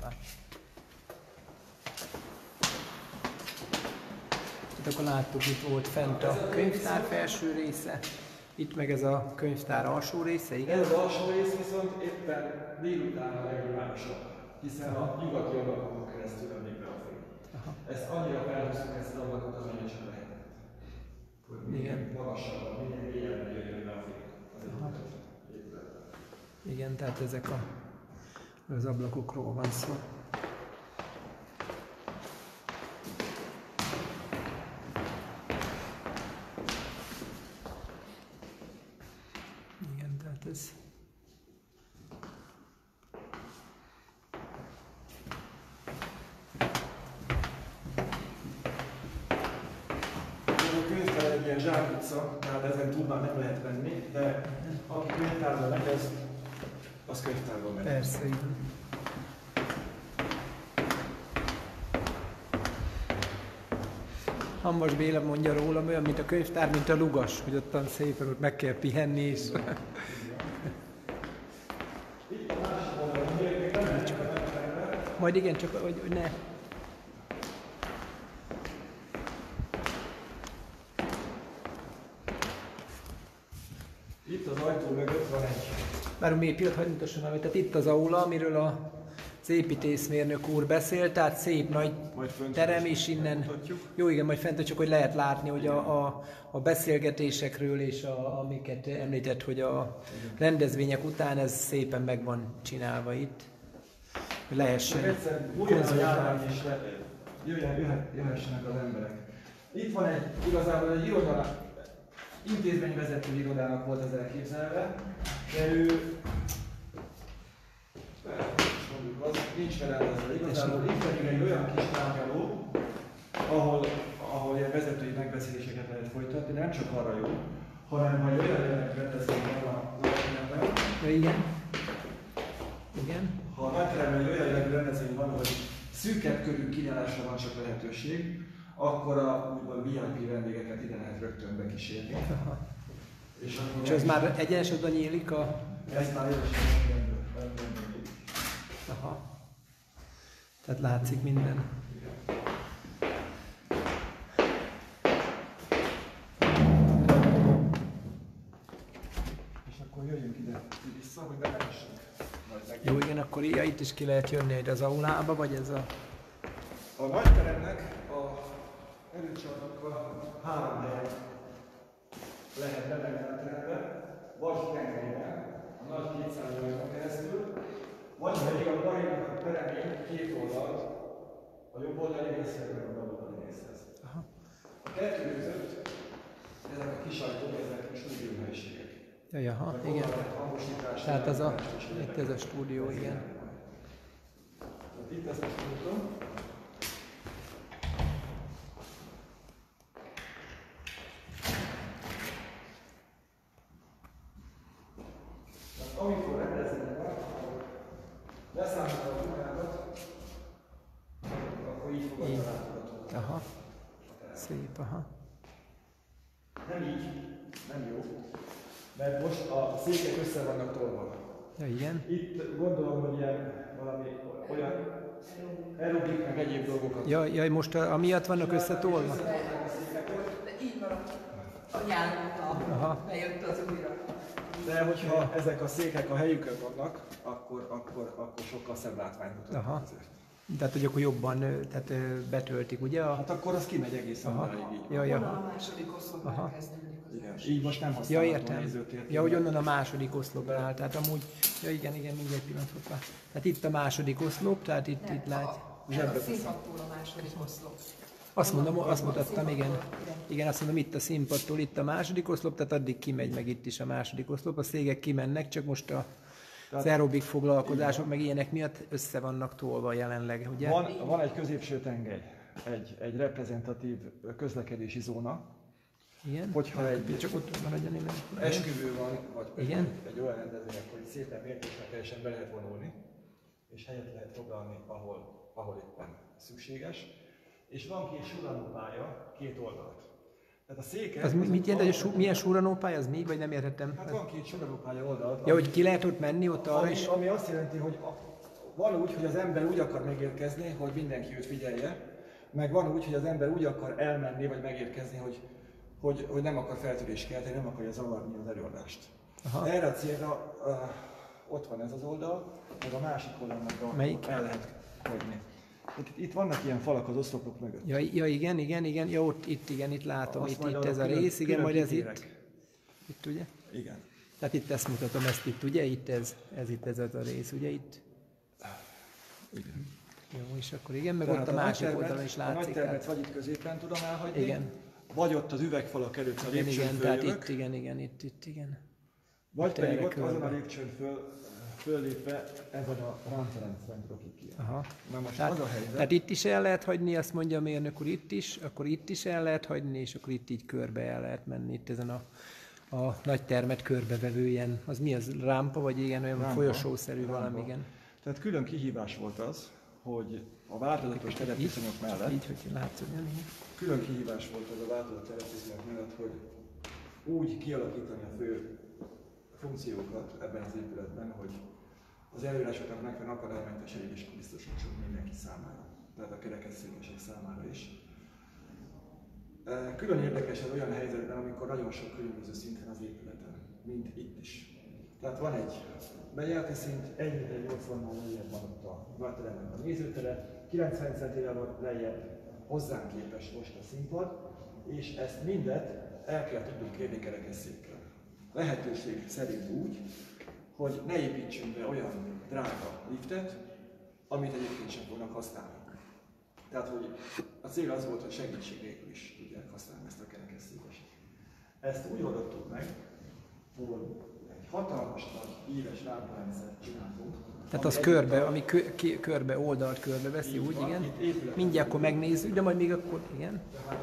Itt akkor láttuk, itt volt fent a könyvtár felső része, itt meg ez a könyvtár alsó része, igen? Ez az alsó rész viszont éppen délután a legvilágosabb, hiszen a nyugati ablakon keresztül emlék be a fény. Ezt annyira felhúztuk ezt az ablakot, amennyire csak lehetett. Hogy minél magasabban, minél éjjelben jöjjön be a fény. Igen, tehát ezek a, az ablakokról van szó. Igen, tehát ez... A könyvtár egy ilyen zsákutca, tehát ezen túl már nem lehet menni, de aki könyvtárban megy, az, az könyvtárban megy. Persze, igen. Hamvas Béla mondja rólam, olyan, mint a könyvtár, mint a lugas, hogy ottan szépen ott meg kell pihenni, és... Itt a másik oldalon, még nem lehet csak a könyvtárban. Majd igen, csak hogy, hogy ne... Itt az ajtó mögött van egy... Várunk még egy pillanat, hagyd mutassam el, tehát itt az aula, amiről a, az építészmérnök úr beszélt, tehát szép nagy terem, és innen... Jó, igen, majd fent, csak hogy lehet látni, hogy a, a, a beszélgetésekről és a, amiket említett, hogy a rendezvények után ez szépen meg van csinálva itt. Hogy lehessen konzultálni. És le, jöjjön, jöhet, jöhessenek az emberek. Itt van egy, igazából egy iroda, intézményvezető irodának volt az elképzelve, de ő, mondjuk az, nincs felelezve. Igazából itt pedig egy olyan kis tárgyaló, ahol, ahol ilyen vezetői megbeszéléseket lehet folytatni, nem csak arra jó, hanem ha olyan jelent rendezvény van a lakónapban. Igen. Igen. Ha a nagyteremben olyan jellegű rendezvény van, hogy szűkebb körű kinyalásra van csak lehetőség, akkor a úgymond vé i pé vendégeket ide lehet rögtön bekísérni. És, és ez már egyenesodban nyílik a... Ez már egyenesodban nyílik. Aha. Tehát látszik minden. És akkor jöjjünk ide vissza, hogy bemehessünk. Jó, igen, akkor ja, itt is ki lehet jönni egy az aulába, vagy ez a... A nagyteremnek a előcsarnokkal három helyen lehet bemenni a terembe, vagy tengelyben, a nagy kétszázalékon keresztül, vagy pedig a barinak a teremén két oldalt, a jobb oldali részhez, meg a bal oldali részhez. Aha. A kettő között ezek a kis ajtók, ezek stúdióhelyiségek. Jaj, aha, igen. Tehát ez a, itt ez a stúdió, igen. Itt ez a stúdió. Amikor rendezvény van, akkor leszámolod a munkádat, akkor így fogod a látogatót. Aha, szép, aha. Nem így, nem jó, mert most a székek össze vannak tolva. Ja, igen. Itt gondolom, hogy ilyen valami olyan aerobik, meg egyéb dolgokat. Ja, jaj, most a, amiatt vannak összetolva? De így maradt a nyáron, bejött az újra. De hogyha ezek a székek a helyükön vannak, akkor, akkor, akkor sokkal szebb látványt mutatnak. Aha. Azért. Tehát, hogy akkor jobban tehát, betöltik, ugye? A... Hát akkor az kimegy egészen Aha. így. Ja, ja. A második oszlopban kezdődik Igen. Így most nem Ja, használható értem. nézőtér. Ja, hogy onnan a második oszlopra áll, tehát amúgy, ja igen, igen, mindjárt egy pillanat hoppá. Tehát itt a második oszlop, tehát itt, itt lát. Ez a színpadtól a második oszlop. Azt mondom, azt mutattam, igen. Igen, azt mondom, itt a színpadtól, itt a második oszlop, tehát addig kimegy meg itt is a második oszlop. A szégek kimennek, csak most a az aerobik foglalkozások, meg ilyenek miatt össze vannak tolva jelenleg, ugye? Van, van egy középső tengely, egy, egy reprezentatív közlekedési zóna. Igen? Hogyha egy csak ott maradjon innen. esküvő van, vagy igen? egy olyan rendezvények, hogy szépen mértékletesen be lehet vonulni, és helyet lehet foglalni, ahol, ahol éppen szükséges. És van két suranópálya, két oldalt. Tehát a székek... Az mit jelent, hogy sú, milyen suranópálya, az még, vagy nem értettem? Hát van két suranópálya oldalt. Ja, hogy ki lehet ott menni, ott arra ami, is? Ami azt jelenti, hogy a, van úgy, hogy az ember úgy akar megérkezni, hogy mindenki őt figyelje, meg van úgy, hogy az ember úgy akar elmenni, vagy megérkezni, hogy, hogy, hogy nem akar feltörést kelteni, nem akarja zavarni az előadást. Aha. Erre a célra uh, ott van ez az oldal, meg a másik oldalnak a, el lehet hagyni. Itt, itt vannak ilyen falak az oszlopok mögött. Ja, ja igen, igen, igen, ja, ott, itt, igen, itt látom, Azt itt, itt ez a a rész, igen, majd ez itt. Itt, ugye? Igen. Tehát itt ezt mutatom, ezt itt, ugye? Itt ez, ez itt ez a rész, ugye? Itt. Igen. Jó, és akkor igen, meg Tehát ott a, a másik termet, oldalon is látszik. A nagy termet vagy itt középen tudom elhagyni, igen. Vagy ott az üvegfalak előtt a lépcsőn igen, följövök. tehát itt, igen, igen, itt, itt, igen. Vagy itt pedig ott azon a lépcsőn föl, föllépve ezen a rámfelent rakjuk ki. Aha. Na most tehát, az a helyzet. Tehát itt is el lehet hagyni, azt mondja a mérnök úr, itt is, akkor itt is el lehet hagyni, és akkor itt így körbe el lehet menni, itt ezen a, a nagy termet körbevevő ilyen, az mi az, rámpa, vagy igen, olyan rámpa, folyosószerű rámpa. Valami, igen. Tehát külön kihívás volt az, hogy a változatos terepviszonyok mellett, így, hogy látszod, igen. Külön kihívás volt az a változatos terepviszonyok mellett, hogy úgy kialakítani a fő funkciókat ebben az épületben, hogy az előírásoknak megfelelően akadálymentességét is biztosítsuk mindenki számára, tehát a kerekesszékesek számára is. Külön érdekes ez olyan helyzetben, amikor nagyon sok különböző szinten az épületen, mint itt is. Tehát van egy bejárati szint, egy méter nyolcvannal lejjebb van ott a nagyteremnek a nézőtere, kilencven centivel lejjebb hozzánk képest most a színpad, és ezt mindet el kell tudnunk kérni kerekesszékkel. Lehetőség szerint úgy, hogy ne építsünk be olyan drága liftet, amit egyébként sem fognak használni. Tehát, hogy a cél az volt, hogy segítség nélkül is tudják használni ezt a kerekesszékeset. Ezt úgy oldottuk meg, hogy egy hatalmas nagy íves lábrendszert csináltunk. Tehát az körbe, ami kö, ki, körbe, oldalt körbe veszi, úgy, van, igen. Mindjárt akkor megnézzük, de majd még akkor, igen.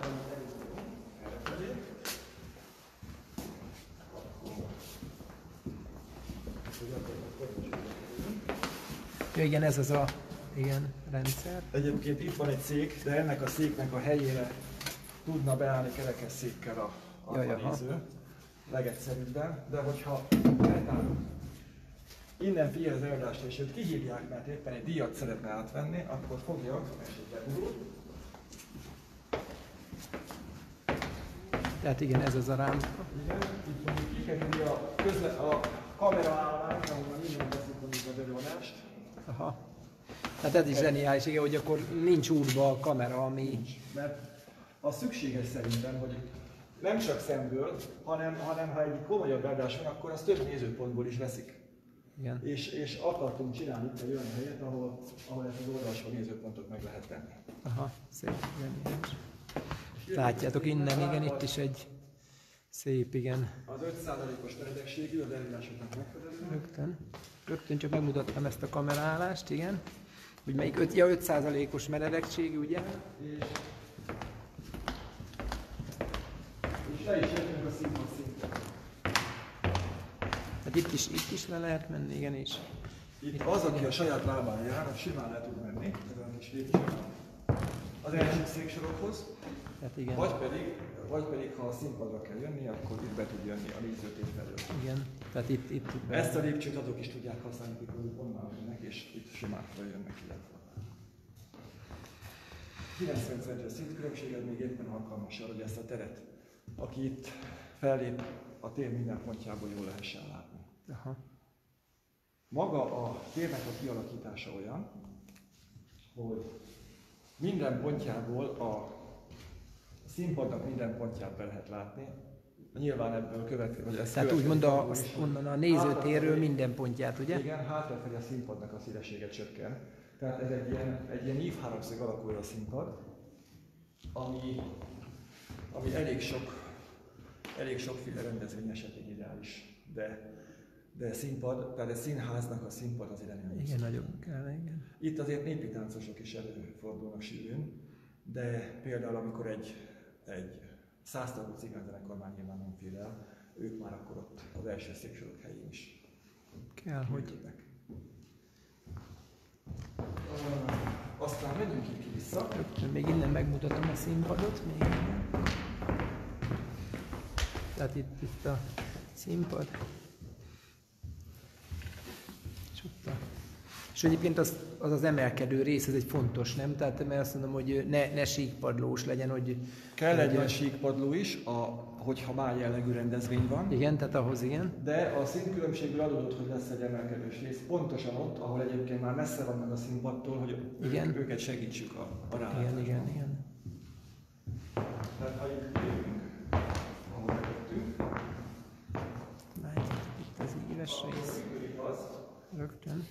Ja, igen, ez az a igen, rendszer. Egyébként itt van egy szék, de ennek a széknek a helyére tudna beállni kerekesszékkel a, a ja, néző. Legegyszerűbben, de hogyha eltállunk, innen figyel az előadást, és őt kihívják, mert éppen egy díjat szeretne átvenni, akkor fogja, és egy begurul. Tehát igen, ez az a rámpa. Igen, itt mondjuk kikerüli a, közle, a kameraállományt, ahonnan innen veszik az előadást. Aha. Tehát ez is zseniális, igen, hogy akkor nincs útba a kamera, ami... Nincs, mert az szükséges szerintem, hogy nem csak szemből, hanem, hanem ha egy komolyabb adás van, akkor az több nézőpontból is veszik. Igen. És, és akartunk csinálni itt egy olyan helyet, ahol, ahol ezt az oldalsó nézőpontot meg lehet tenni. Aha, szép, zseniális. Látjátok innen, igen, itt is egy szép, igen. Az öt százalékos meredekségű, az előírásoknak megfelelően. Rögtön. Rögtön csak megmutattam ezt a kameraállást, igen. Úgy melyik öt, ja, öt százalékos meredekségű, ugye? És, és le is jöttünk a színpad szinten. Hát itt is, itt is le lehet menni, igen, és... Itt, itt az, aki a saját lábán jár, az simán le tud menni, ezen a kis lépcsőn az első széksorokhoz. Hát igen. Vagy pedig, vagy pedig, ha a színpadra kell jönni, akkor itt be tud jönni a nézőtér felől. Igen, tehát itt, itt, itt ezt a lépcsőt azok is tudják használni, mikor onnan jönnek, és itt simán feljönnek ide. kilencven centiméter szintkülönbség, ez még éppen alkalmas arra, hogy ezt a teret, aki itt fellép, a tér minden pontjából jól lehessen látni. Aha. Maga a térnek a kialakítása olyan, hogy minden pontjából a színpadnak minden pontját be lehet látni. nyilván ebből következik, vagy ez Tehát úgymond a, onnan a nézőtérről minden pontját, ugye? Igen, hátrafelé a színpadnak a szélessége csökken. Tehát ez egy ilyen, egy ilyen ívháromszög alakú a színpad, ami, ami elég sok, elég sokféle rendezvény esetén ideális. De, de színpad, tehát a színháznak a színpad azért ennél. Igen, nagyobb kell, igen. Itt azért népi táncosok is előfordulnak sűrűn, de például amikor egy, egy száztagú cigányzenekar már nyilván nem fér el, ők már akkor ott az első széksorok helyén is kell, működnek. Hogy... Uh, aztán megyünk itt ki vissza. Rögtön még innen megmutatom a színpadot. Még innen. Tehát itt, itt a színpad. És ott a... És egyébként az, az az emelkedő rész, ez egy fontos, nem? Tehát mert azt mondom, hogy ne, ne síkpadlós legyen, hogy... Kell egy olyan síkpadló is, a, hogyha már jellegű rendezvény van. Igen, tehát ahhoz igen. De a színkülönbségből adódott, hogy lesz egy emelkedős rész, pontosan ott, ahol egyébként már messze vannak a színpadtól, hogy igen. Ők, őket segítsük a, a rálátásban. Igen, igen, igen. Tehát ha itt jövünk, ahol megjöttünk. Látjátok itt az éves rész. Rögtön.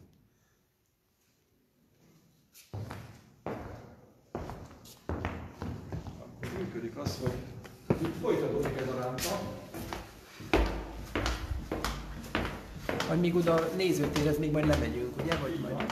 Akkor működik az, hogy itt folytatódik ez a rámpa. Majd még oda a nézőtérhez még majd lemegyünk, ugye? Vagy majd...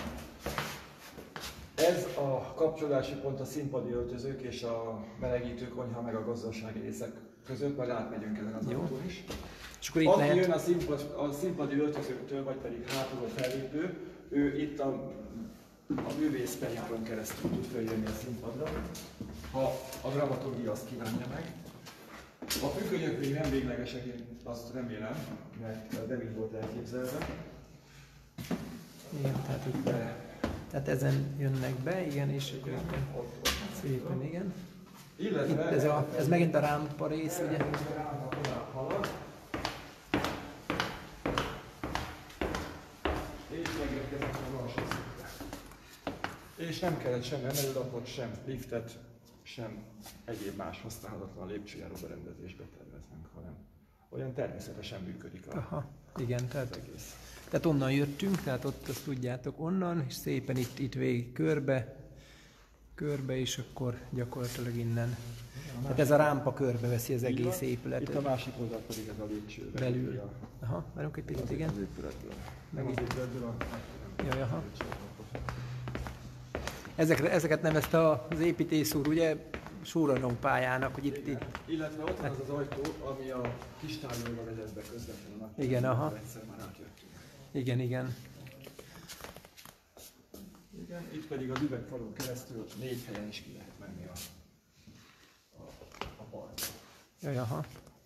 Ez a kapcsolási pont a színpadi öltözők és a melegítő konyha meg a gazdasági részek között, majd átmegyünk ezen az ajtón is. És akkor itt Aki lehet... jön a, színpad, a színpadi öltözőktől, vagy pedig hátulról fellépő, ő itt a, a művészperiáron keresztül tud följönni a színpadra, ha a dramaturgia azt kívánja meg. A függönyök még nem véglegesek, én azt remélem, mert nem így volt elképzelve. Igen, tehát itt be. Tehát ezen jönnek be, igen, és akkor igen, szépen, igen. Illetve itt ez, a, ez megint a rámpa rész, ugye? A rámpa tovább halad. És megérkezett a alsó szintre. És nem kellett sem emelőlapot, sem liftet, sem egyéb más használhatatlan lépcsőjáró berendezésbe terveznek, hanem olyan természetesen működik a Aha, igen, tehát, egész. tehát onnan jöttünk, tehát ott azt tudjátok onnan, és szépen itt, itt végig körbe, körbe, és akkor gyakorlatilag innen. Tehát ez a rámpa körbe veszi az egész épületet. Itt a másik oldal pedig ez a lépcső. Belül. Aha, várunk egy picit, igen. Az épületből. Nem az épületből, a... Jaj, aha. Ezekre, ezeket nevezte az építész úr, ugye, súranópályának, hogy itt, itt... Illetve ott van az az ajtó, ami a kis tárgyalóba vezet be közvetlenül a igen, aha. Egyszer már átjöttünk. Igen, igen. Igen, itt pedig a üvegfalon keresztül négy helyen is ki lehet menni a, a, a partra. Jaj, aha.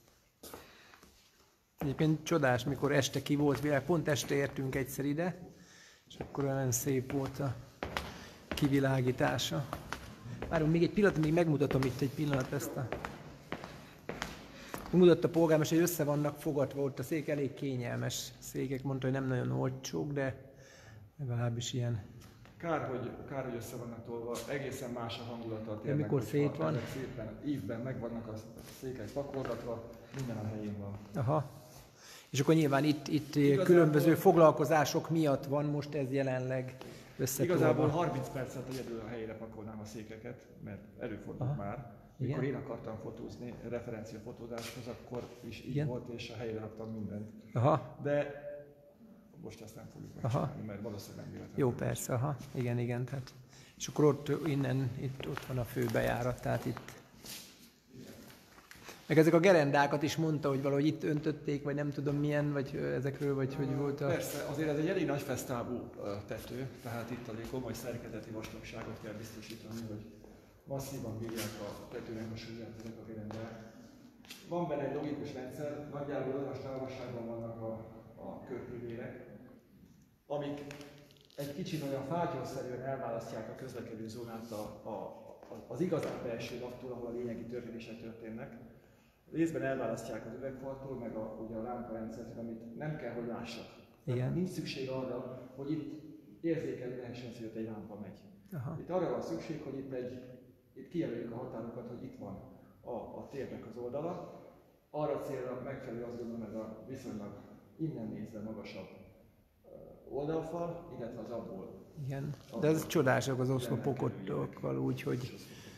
Egyébként csodás, mikor este ki volt, világ, pont este értünk egyszer ide, és akkor olyan szép volt a kivilágítása. Várunk még egy pillanat, még megmutatom itt egy pillanat ezt a... Mutatta a polgármester, hogy össze vannak fogatva ott a szék, elég kényelmes székek, mondta, hogy nem nagyon olcsók, de legalábbis ilyen. Kár, hogy, kár, hogy össze vannak tolva, egészen más a hangulata a térnek. Mikor szét van? Szépen, ívben megvannak a székek pakolgatva, minden a helyén van. Aha. És akkor nyilván itt, itt Igazából, különböző foglalkozások miatt van most ez jelenleg összetolva. Igazából harminc percet egyedül a helyére pakolnám a székeket, mert előfordult Aha. már. Mikor én akartam fotózni, referenciafotózáshoz, akkor is így Igen. volt, és a helyre raktam mindent. Aha. De most ezt nem fogjuk megcsinálni, mert valószínűleg nem jöhetem. Jó, persze, aha. Igen, igen. Tehát, és akkor ott, innen, itt, ott van a fő bejárat, tehát itt. Igen. Meg ezek a gerendákat is mondta, hogy valahogy itt öntötték, vagy nem tudom milyen, vagy ezekről, vagy hogy volt a... Persze, azért ez egy elég nagy fesztávú tető, tehát itt elég komoly szerkezeti vastagságot kell biztosítani, hogy masszívan bírják a tetőnek a súlyát ezek a gerendák. Van benne egy logikus rendszer, nagyjából azonos távolságban vannak a, a körpillérek, amik egy kicsit olyan fátyolszerűen elválasztják a közlekedő zónát a, a, a, az igazán belső laptól, ahol a lényegi történések történnek. Részben elválasztják az üvegfaltól, meg a, ugye a lámparendszert, amit nem kell, hogy lássak. Igen. Nincs szükség arra, hogy itt érzékelni lehessen, hogy egy lámpa megy. Aha. Itt arra van szükség, hogy itt, egy, itt kijelöljük a határokat, hogy itt van a, a térnek az oldala, arra célra megfelelő, azt gondolom, ez a viszonylag innen nézve magasabb oldalfal, illetve az abból. Igen, de ez csodások az oszlopokkal úgy, hogy...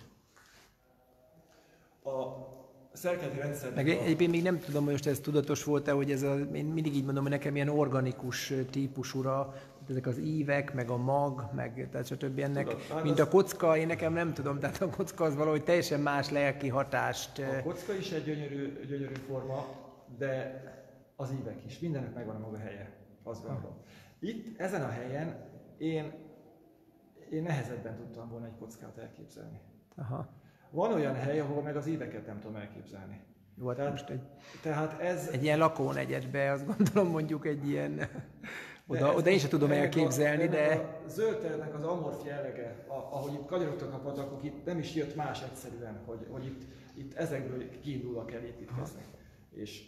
A szerkezeti rendszer... Meg egyébként még nem tudom, hogy most ez tudatos volt-e, hogy ez a, én mindig így mondom, hogy nekem ilyen organikus típusúra, ezek az ívek, meg a mag, meg tehát stb. Ennek, Tudod, mint a kocka, én nekem nem tudom, tehát a kocka az valahogy teljesen más lelki hatást... A kocka is egy gyönyörű, gyönyörű forma, de az ívek is, mindennek megvan a maga helye, azt gondolom. Itt, ezen a helyen én, én nehezebben tudtam volna egy kockát elképzelni. Aha. Van olyan hely, ahol meg az íveket nem tudom elképzelni. Jó, tehát, most egy, tehát ez... egy ilyen lakónegyedbe, azt gondolom mondjuk egy ilyen... Oda, oda én sem tudom elképzelni, a, de... A zöld területnek az amorf jellege, a, ahogy itt kanyarogtak a patakok, itt nem is jött más egyszerűen, hogy, hogy itt, itt ezekből kiindulva kell építkezni. És,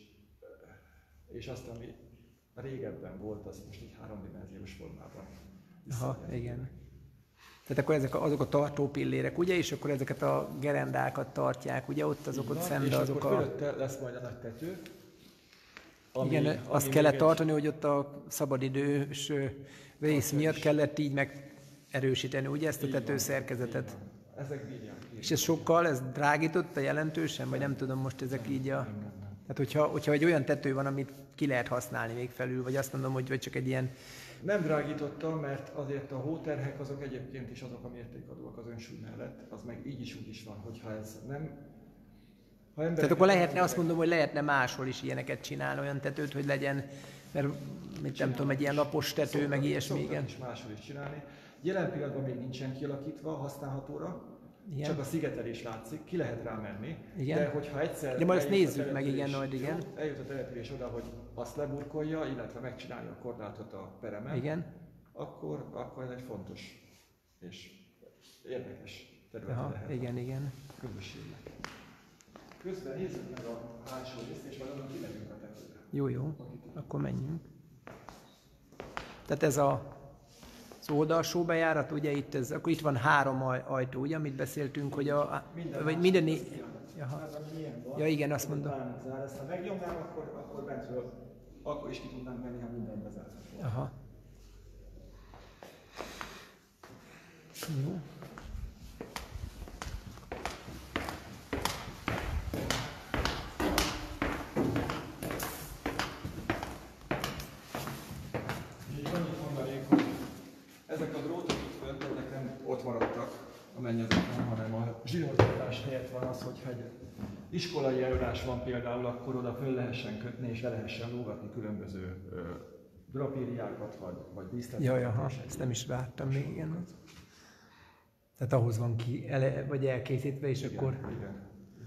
és azt, ami régebben volt, az most így háromdimenziós formában. Aha, igen. Tehát akkor ezek azok a tartó pillérek, ugye? És akkor ezeket a gerendákat tartják, ugye? Ott azok ott szembe azok a... És akkor fölötte lesz majd a nagy tető. Ami, igen, ami azt kellett tartani, egy... hogy ott a szabadidős rész miatt kellett így megerősíteni, ugye? Ezt a tetőszerkezetet. Ezek bírják. És ez sokkal, ez drágította jelentősen? Vagy nem tudom most ezek így a... Tehát hogyha, hogyha egy olyan tető van, amit ki lehet használni még felül, vagy azt mondom, hogy vagy csak egy ilyen... Nem drágítottam, mert azért a hóterhek azok egyébként is azok a mértékadóak az önsúly mellett, az meg így is úgy is van, hogyha ez nem... Ha Tehát akkor lehetne, azt mondom, hogy lehetne máshol is ilyeneket csinálni, olyan tetőt, hogy legyen, mert mit nem tudom, egy ilyen lapos tető, szoktak, meg ilyesmi, igen. is máshol is csinálni. Jelen pillanatban még nincsen kialakítva használhatóra, igen. Csak a szigetelés látszik, ki lehet rá menni, igen. De hogyha egyszer... De majd ezt nézzük meg, igen, majd igen. Eljut a település oda, hogy azt leburkolja, illetve megcsinálja a korlátot a peremen, igen. Akkor, akkor ez egy fontos és érdekes terület Aha, lehet. Igen, igen. Közösségnek. Közben nézzük meg a hátsó részt, és valami kimegyünk a tetőre. Jó, jó, akkor menjünk. Tehát ez a az oldalsó bejárat, ugye itt, ez, akkor itt van három ajtó, ugye, amit beszéltünk, hogy a... Minden vagy minden... Jaha. Ja, igen, azt mondom. Ezt ha megnyomnám, akkor, akkor bentről, akkor is ki tudnánk menni, ha minden bezárt. Aha. Jó. Ezek a drótok itt fönt, ezek nem ott maradtak a mennyezeten, hanem a zsinórztatás helyett van az, hogyha egy iskolai előadás van például, akkor oda föl lehessen kötni és le lehessen lógatni különböző ö, drapériákat vagy, vagy díszleteket. Jaj, aha, ezt nem is vártam még, igen. Tehát ahhoz van ki, ele, vagy elkészítve, és igen, akkor... Igen.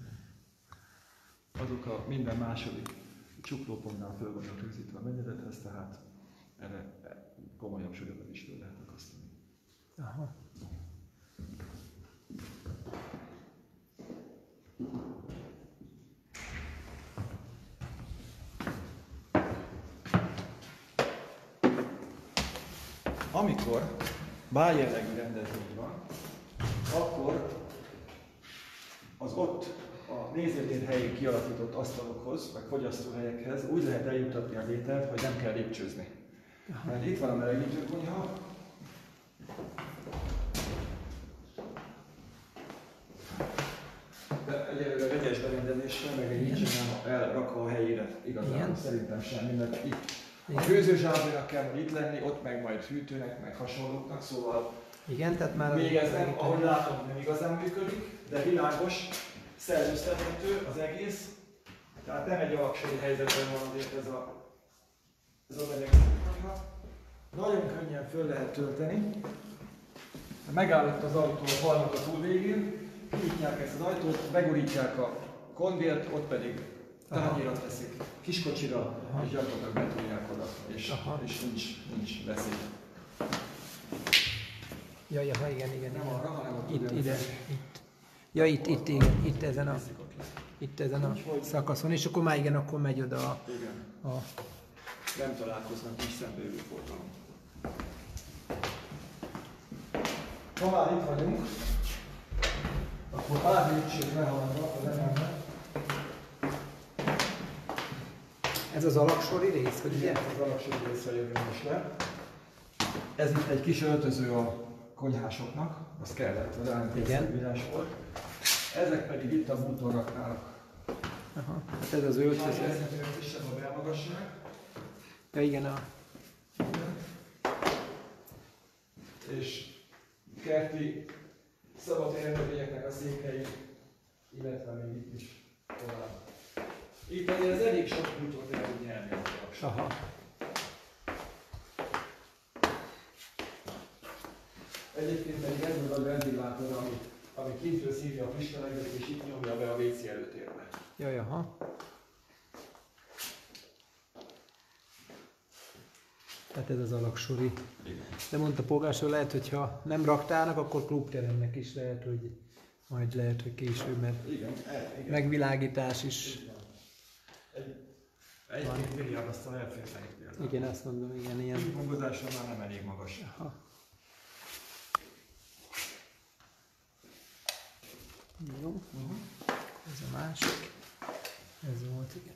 Azok a minden második csuklópontnál föl vannak rögzítve a mennyezethez, tehát erre komolyabb súlyokat is föl lehet akasztani. Aha. Amikor báljellegű rendezvény van, akkor az ott a nézőtér helyén kialakított asztalokhoz, vagy fogyasztóhelyekhez úgy lehet eljutatni a ételt, hogy nem kell lépcsőzni. Mert itt van a melegítőkonyha, de egyelőre vegyes berendezéssel, meg egy nincsen elrakva a helyére igazán, szerintem semmi, mert itt a főzőzsábénak kell itt lenni, ott meg majd hűtőnek, meg hasonlóknak, szóval igen, tehát már még ez nem, ahogy látom, nem igazán működik, de világos, szerzőztethető az egész, tehát nem egy alaksori helyzetben van azért ez a ez a melegítőkonyha. Nagyon könnyen föl lehet tölteni. Megállott az autó a falnak a túlvégén, kinyitják ezt az ajtót, begurítják a kondért, ott pedig tányéra teszik, kiskocsira, aha, és gyakorlatilag betolják oda, és, és nincs, nincs veszély. Ja, ja, igen, igen, nem igen. arra, hanem ott itt, ide, itt. Ja, itt, itt, igen, itt ezen a, itt ezen a szakaszon, és akkor már igen, akkor megy oda a... Igen. a nem találkoznak is szembejövő forgalom. Ha már itt vagyunk, akkor pár lépcsőt lehaladva az emelve Ez az alaksori rész, vagy ugye? Az alaksori részre jövünk most le. Ez itt egy kis öltöző a konyhásoknak, az kellett, az ellentétszerűírás volt. Ezek pedig itt a bútorraktárak. Aha, hát ez az öltöző. Ez kisebb a belmagasság. Ja igen, a... És kerti szabadtéri növényeknek a székei, illetve még itt is tovább. Itt azért ez elég sok bútort el tud nyerni a alakság. Aha. Egyébként pedig ez a nagy ventilátor, ami, ami kintről szívja a friss levegőt, és itt nyomja be a vé cé előtérbe. Jaj, aha. Tehát ez az alaksori. Igen. De mondta polgárság, lehet, hogyha nem raktának, akkor klubteremnek is lehet, hogy majd lehet, hogy később, mert Igen, e, igen. megvilágítás is. Egy, egy-két milliárd aztán elférfelik például. Igen, azt mondom, igen, ilyen. Hangozásra már nem elég magas. Aha. Jó, uh-huh. Ez a másik. Ez volt, igen.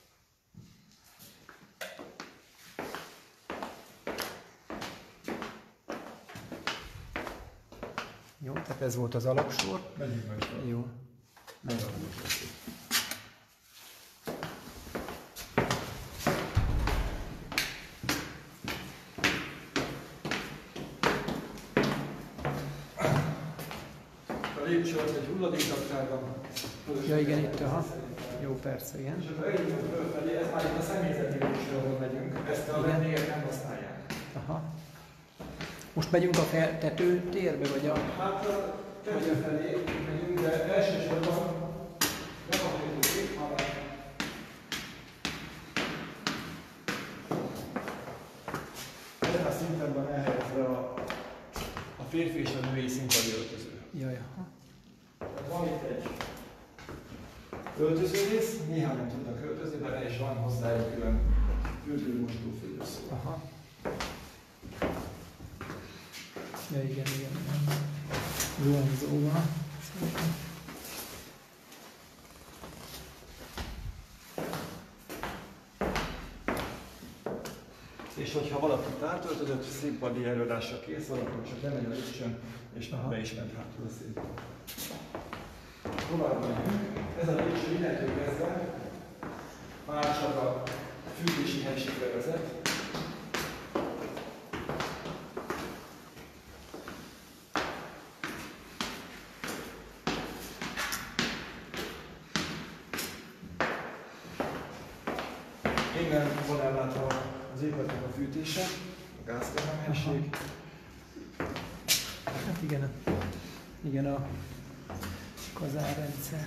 Jó, tehát ez volt az alaksor. Menjünk meg. Jó. Menjünk. A lépcső az egy hulladékraktárban. Ja igen, itt, aha. Jó, persze, igen. És akkor eljutunk fölfelé, ez már itt a személyzeti lépcső, ahol megyünk. Ezt a vendégek nem használják. Aha. Most megyünk a fel, tetőtérbe, vagy a... Hát a tető felé megyünk, de elsősorban nem a tetőig, hanem ezen a szinten van elhelyezve a, a férfi és a női színpadi öltöző. Jaj, aha. Tehát van itt egy öltözőrész, néhányan tudnak öltözni, de ne is van hozzá egy külön fürdő-mosdó fürdőszoba. Aha. Ja, igen, igen. Zuhanyzóval. És hogyha valaki átöltözött, színpadi előadásra kész, valaki csak bemegy a lépcsőn, és Aha. be is ment hátul a színpadra. Tovább megyünk. Ez a lépcső innentől kezdve már csak a fűtési helységre vezet. Innen van ellátva az épületnek a fűtése, a gáztermelhelyiség. Hát igen, igen a kazárrendszer.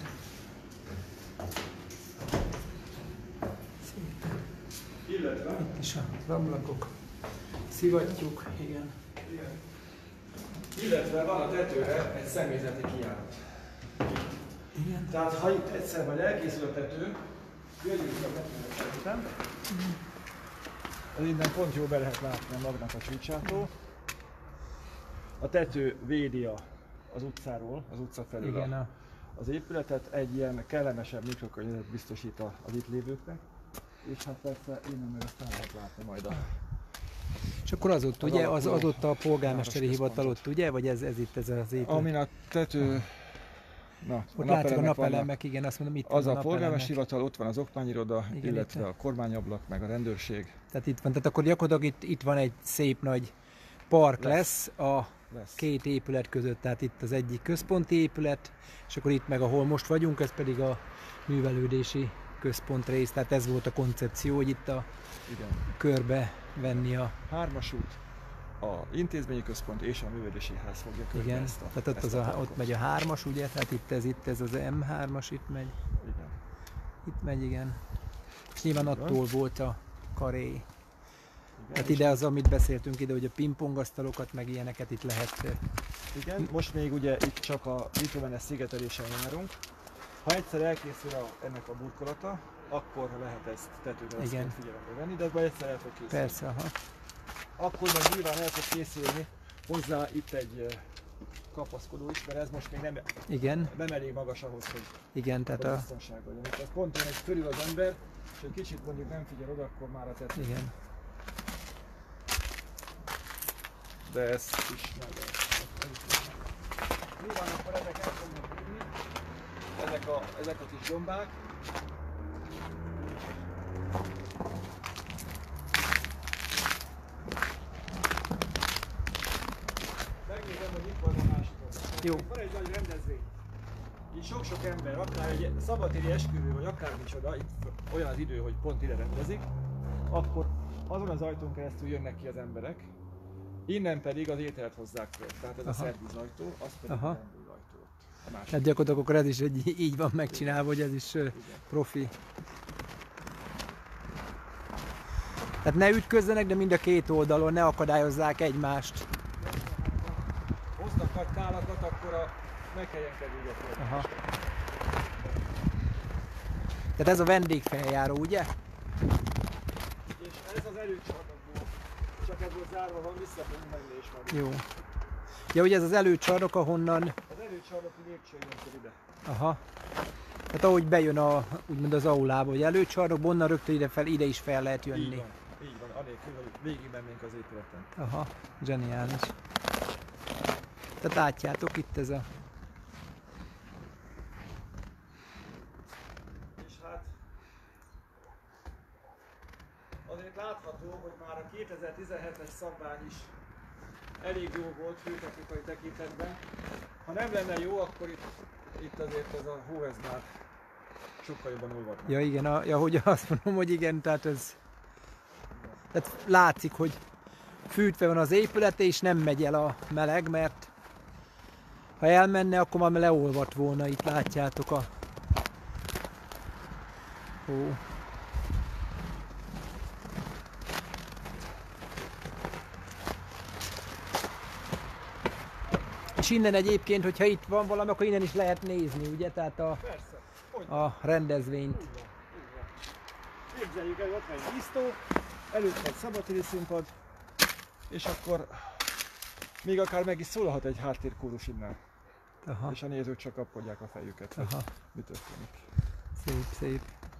Szépen. Illetve, Itt is az ablakok. Szivattyúk, igen. igen. Illetve van a tetőre egy személyzeti kijárat. Igen. Tehát ha itt egyszer vagy elkészül a tető, jöjjünk a tetőnek szerintem. Ez innen pont jó be lehet látni a magnak a csúcsától. A tető védi a, az utcáról, az utca felől Igen, a, a... az épületet, egy ilyen kellemesebb mikrokörnyezetet biztosít a, az itt lévőknek. És hát persze innen meg azt lehet látni majd a... És akkor az ott, Az ugye, az, alakuló az ott a polgármesteri hivatal városközpontot. ott, ugye? Vagy ez, ez itt ez az épület? Amin a tető... Na, Ott a látszik a napelemek napelemek, vannak. igen, azt mondom, itt Az van a napelemek. polgármesteri hivatal, ott van az okmányiroda, Igen, illetve itt. a kormányablak, meg a rendőrség. Tehát itt van, tehát akkor gyakorlatilag itt, itt van egy szép nagy park Lesz. lesz, a Lesz. két épület között, tehát itt az egyik központi épület, és akkor itt meg ahol most vagyunk, ez pedig a művelődési központ rész, tehát ez volt a koncepció, hogy itt a Igen. körbe venni a... Hármas út, a intézményi központ és a művelődési ház fogja körbe Igen, ezt a, tehát ott, ezt az a a, parkot. ott megy a hármas, ugye, tehát itt ez, itt ez az em hármas, itt megy, Igen. itt megy, igen. És nyilván Így van. attól volt a karé. Igen, Tehát és- ide az, amit beszéltünk ide, hogy a pingpongasztalokat, meg ilyeneket itt lehet. Igen, most még ugye itt csak a bitumenes szigetelésen járunk. Ha egyszer elkészül a, ennek a burkolata, akkor lehet ezt tetőre Igen. figyelembe venni, de ebben egyszer el fog készülni. Persze, aha. Akkor meg nyilván el fog készülni hozzá itt egy eh, kapaszkodó is, mert ez most még nem, Igen, nem elég magas ahhoz, hogy igen, tehát a a... biztonságban legyen. Ez pont olyan, hogy fölül az ember, és egy kicsit mondjuk nem figyel oda, akkor már a tető. Igen. De ezt is meg lehet. Mi van, akkor ezek el fognak bírni? Ezek a, ezek a kis gombák. Megnézem, hogy itt van a másik oldal. Jó. Van egy nagy rendezvény. Így sok-sok ember, akár egy szabadtéri esküvő, vagy akár micsoda, itt olyan az idő, hogy pont ide rendezik, akkor azon az ajtón keresztül jönnek ki az emberek, innen pedig az ételt hozzák föl. Tehát ez Aha. a szervizajtó, az pedig Aha. a vendégajtó. A másik. Hát gyakorlatilag akkor ez is egy, így van megcsinálva, hogy ez is Igen. profi. Tehát ne ütközzenek, de mind a két oldalon ne akadályozzák egymást. Ha hoznak nagy tálakat, akkor a meg kelljen kerülgetni. Aha. Tehát ez a vendégfeljáró, ugye? És ez az előcsarnokból. Csak ez volt zárva van, vissza fogunk menni és menni. Jó. Ja, ugye ez az előcsarnok, ahonnan... Az előcsarnoki lépcső jön ide. Aha. Tehát ahogy bejön a, úgymond az aulába, hogy előcsarnok, onnan rögtön ide, fel, ide is fel lehet jönni. Így van, így van, anélkül, hogy végig mennénk az épületen. Aha, zseniális. Tehát látjátok itt ez a... És hát azért látható, hogy már a kétezer-tizenhetes szabvány is elég jó volt hőtechnikai tekintetben. Ha nem lenne jó, akkor itt, itt azért ez a hó ez már sokkal jobban olvadna. Ja igen, a, ja, hogy azt mondom, hogy igen, tehát ez... Tehát látszik, hogy fűtve van az épület, és nem megy el a meleg, mert ha elmenne, akkor már leolvadt volna, itt látjátok a... Ó. És innen egyébként, hogyha itt van valami, akkor innen is lehet nézni, ugye? Tehát a, Persze, a rendezvényt. Úgy van, úgy van. Képzeljük el, hogy ott van egy víztó, előtt egy szabadtéri színpad, és akkor még akár meg is szólhat egy háttérkórus innen. Aha. És a nézők csak kapkodják a fejüket, hogy Aha. mi történik. Szép, szép.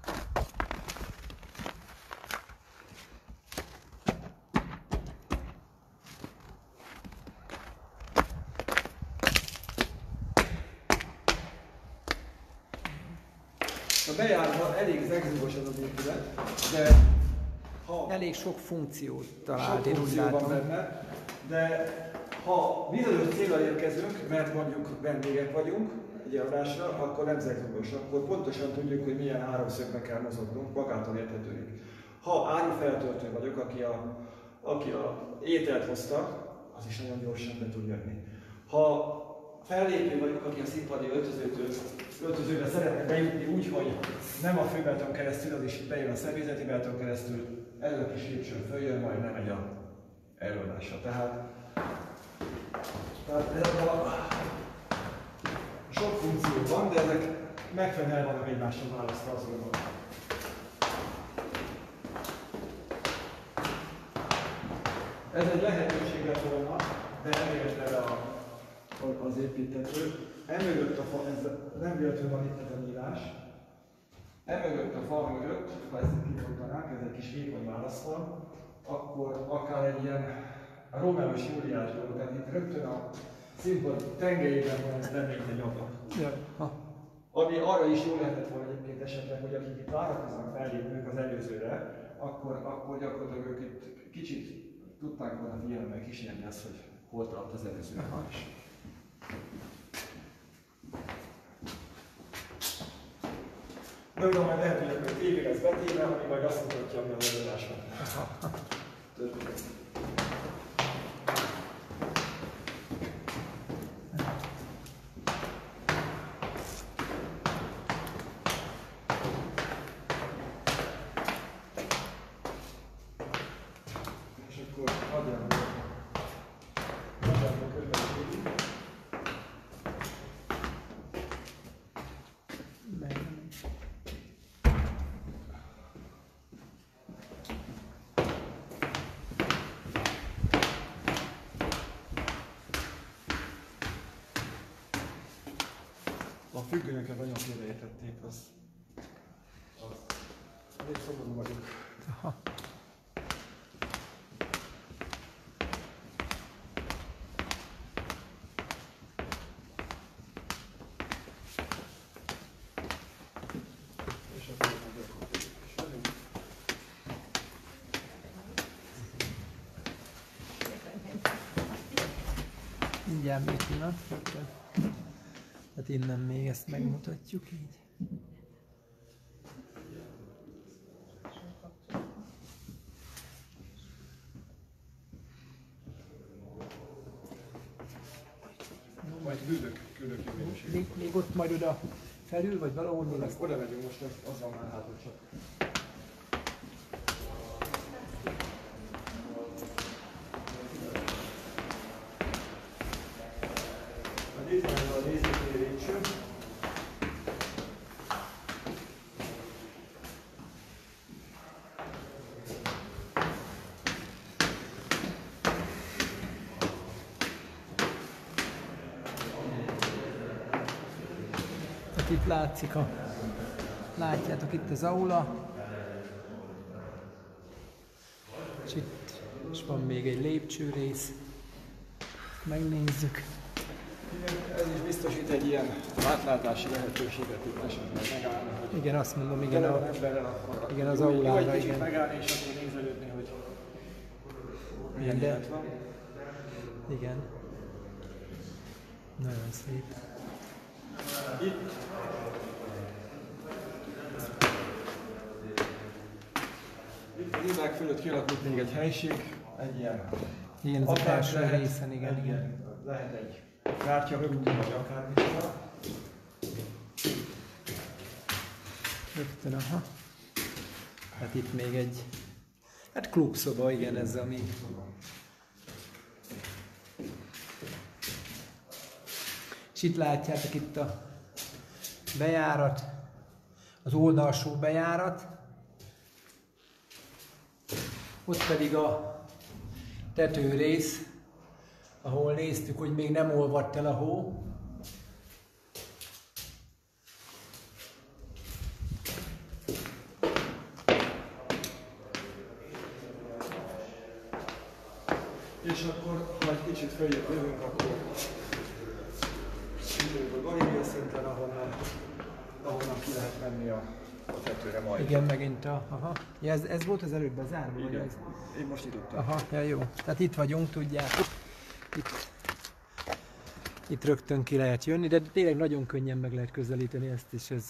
A bejárva elég zegzugos az az épület, de ha Elég sok funkciót talált, sok én úgy funkció van látom. benne, de ha bizonyos célra érkezünk, mert mondjuk vendégek vagyunk egy adásra, akkor nem zegzugos, akkor pontosan tudjuk, hogy milyen háromszögbe kell mozognunk, magától értetődik. Ha árufeltöltő vagyok, aki a, aki a ételt hozta, az is nagyon gyorsan be tud jönni. Ha fellépő vagyok, aki a színpadi öltözőtől, öltözőbe szeretne bejutni úgy, hogy nem a főbeton keresztül, az is bejön a személyzeti beton keresztül, ez a kis lépcsőn följön, majd nem megy a előadásra. Tehát, tehát ez a sok funkció van, de ezek megfelelően el vannak egymással választva, azt gondolom. Ez egy lehetőség lett volna, de nem érte le a az építető. Emögött a fa, ez nem véletlenül van itt ez a nyílás. Emögött a fal mögött, ha ezt kibontanánk, ez egy kis vékony válaszfal, akkor akár egy ilyen Rómeó és Júliás dolog, tehát itt rögtön a színpad tengelyében van lennénk egy ablak. Ja. Ami arra is jó lehetett volna egyébként esetleg, hogy akik itt várakoznak fellépők az előzőre, akkor, akkor gyakorlatilag ők itt kicsit tudták volna figyelemmel kísérni azt, hogy hol tart az előző is. Mondom, hogy lehet, hogy akkor tévé lesz betéve, ami majd azt mutatja, ami a megoldás van. Történik. És akkor nagyjából nagyjából körbeülünk. A függönyöket nagyon félreértették, az, az Elég szomorú vagyok. Aha. Mindjárt még pillanat, hát innen még ezt megmutatjuk így. Majd küldök, küldök még, még ott majd oda felül, vagy valahol még azt... Oda megyünk most, az van már hátul csak. Itt van a nézőtérítső. Hát itt látszik a... Látjátok itt az aula. És itt és van még egy lépcsőrész. Megnézzük. Ez is biztosít egy ilyen átlátási lehetőséget, itt esetleg megállni. Igen, azt mondom, igen, a, emberrel, akkor igen az aulára, igen. Megállni és akkor nézelődni, hogy milyen de, élet van. Igen. Nagyon szép. Itt. Itt a hívák fölött kialakult még egy helység, egy ilyen... Igen, ez a felső részen, igen, egy, igen. Lehet egy kártyaklub, vagy akármicsoda. Rögtön, aha. Hát itt még egy... Hát klubszoba, igen, ez ami... És itt látjátok itt a bejárat, az oldalsó bejárat. Ott pedig a tetőrész, ahol néztük, hogy még nem olvadt el a hó. És akkor, ha egy kicsit följebb jövünk, akkor jövünk a Galilea szinten, ahonnan, ahonnan ki lehet menni a, a tetőre majd. Igen, megint a... Aha. Ja, ez, ez volt az előbb bezárva? Igen. Vagy ez? Én most nyitottam. Aha, ja, jó. Tehát itt vagyunk, tudjátok. Itt, itt rögtön ki lehet jönni, de tényleg nagyon könnyen meg lehet közelíteni ezt is. Ez.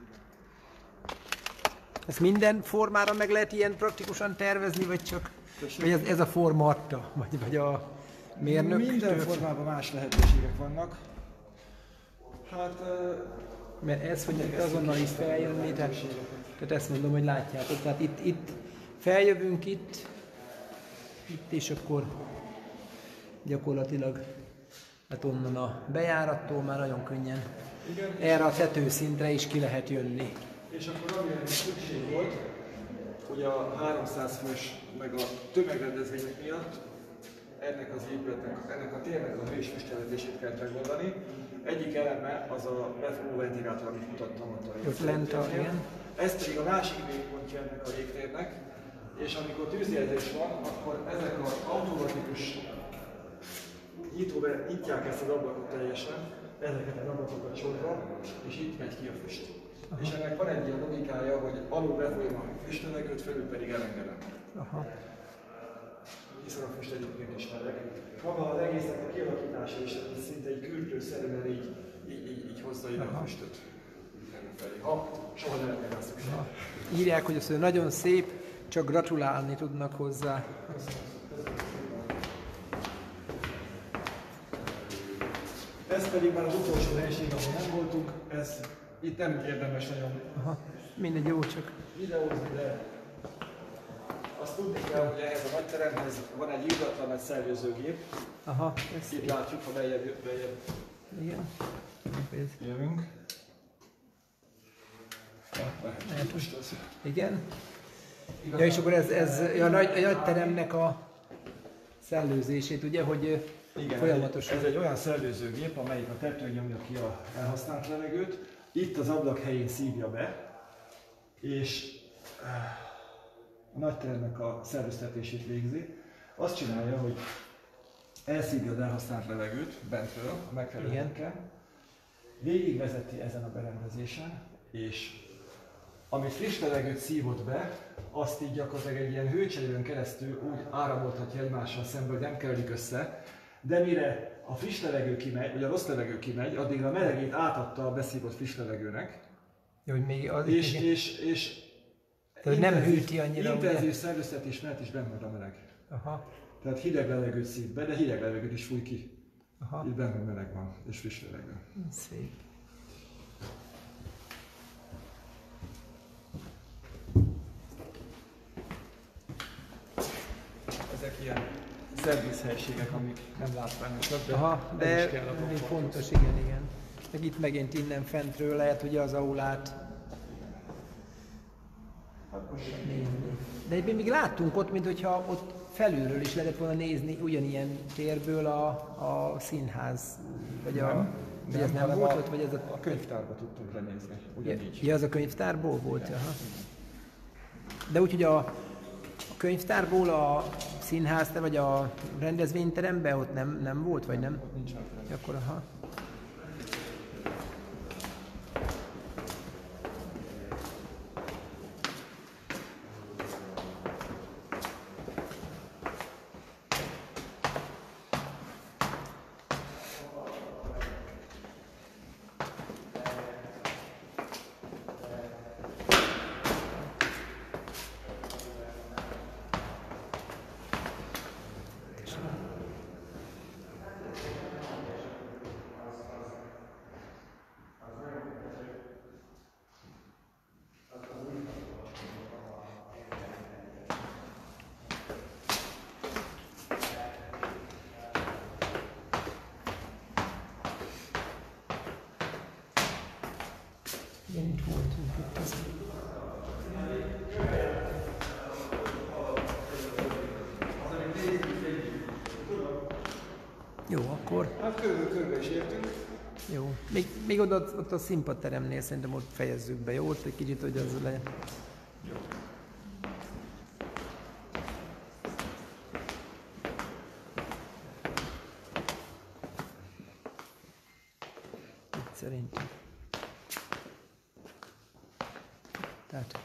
Ezt minden formára meg lehet ilyen praktikusan tervezni, vagy csak vagy ez, ez a forma adta? Vagy, vagy a mérnök? Minden formában más lehetőségek vannak. Hát... Mert ez, hogy azonnal is feljönni, tehát, tehát ezt mondom, hogy látjátok. Tehát itt, itt feljövünk itt, itt és akkor gyakorlatilag hát onnan a bejárattól már nagyon könnyen igen, erre a tetőszintre is ki lehet jönni. És akkor amire szükség volt, hogy a háromszáz fős meg a tömegrendezvények miatt ennek az épületnek, ennek a térnek a hős füstjelentését kell megoldani. Egyik eleme az a befolyó ventilátor, amit mutattam ott a Ott lent a, igen. Ez pedig a másik végpontja ennek a légtérnek, és amikor tűzjelzés van, akkor ezek az automatikus nyitóbe nyitják ezt az ablakot teljesen, ezeket az ablakokat sorba, és itt megy ki a füst. Aha. És ennek van egy ilyen logikája, hogy alul befolyom a füstlevegőt, felül pedig elengedem. Aha. Hiszen a füst egyébként is meleg. Maga az egésznek a kialakítása is szinte egy kürtőszerűen így, így, így, így hozza ide a füstöt. Ha soha nem lenne rá szükség. Írják, hogy ez nagyon szép, csak gratulálni tudnak hozzá. Ez pedig már az utolsó helység, ahol nem voltunk, ez itt nem érdemes nagyon Aha. Mindegy, jó, csak videózni, de azt tudni kell, hogy ehhez a nagy teremhez van egy írdatlan egy szervezőgép. Aha, ezt itt látjuk, ha bejebb, bejebb. Igen. Jövünk. Lehet, hogy... Igen. Ja, és akkor ez, ez a, nagy, a nagy teremnek a szellőzését, ugye, hogy igen, folyamatosan... Ez egy olyan szellőzőgép, amelyik a tetőn nyomja ki a elhasznált levegőt. Itt az ablak helyén szívja be, és a nagyteremnek a szerveztetését végzi. Azt csinálja, hogy elszívja az elhasznált levegőt bentről, a megfelelő helyeken, végigvezeti ezen a berendezésen, és amit friss levegőt szívott be, azt így gyakorlatilag egy ilyen hőcserélőn keresztül úgy áramoltatja egymással szemben, hogy nem keverik össze, de mire a friss levegő kimegy, vagy a rossz levegő kimegy, addig a melegét átadta a beszívott friss levegőnek. Jó, hogy még az, és, és, és tehát nem hűti annyira, intenzív szerveztetés mellett is benne van a meleg. Aha. Tehát hideg levegőt szív be, de hideg levegőt is fúj ki. Aha. Itt benne meleg van, és friss levegő. Szép. Ezek ilyen szervizhelyiségek, amik nem látványosak, de, Aha, de ez is kell a még fontos, igen, igen. Meg itt megint innen fentről lehet ugye az aulát nézni. De egyébként még láttunk ott, mintha ott felülről is lehetett volna nézni ugyanilyen térből a, a színház, vagy a... Nem, vagy ez nem volt ott, vagy ez a... a könyvtárba tudtunk lenézni, ugyanígy. Ja, az a könyvtárból volt? Aha. De úgy, hogy a, a könyvtárból a színház, vagy a rendezvényteremben ott nem, nem volt, vagy nem? Ott nincs átterem. Akkor aha. Igen, itt voltunk itt az. Jó, akkor. Hát körül körbe is értünk. Jó. Még, még oda, ott a színpadteremnél szerintem ott fejezzük be, jó? Ott egy kicsit, hogy az legyen. Itt szerintem. Tehát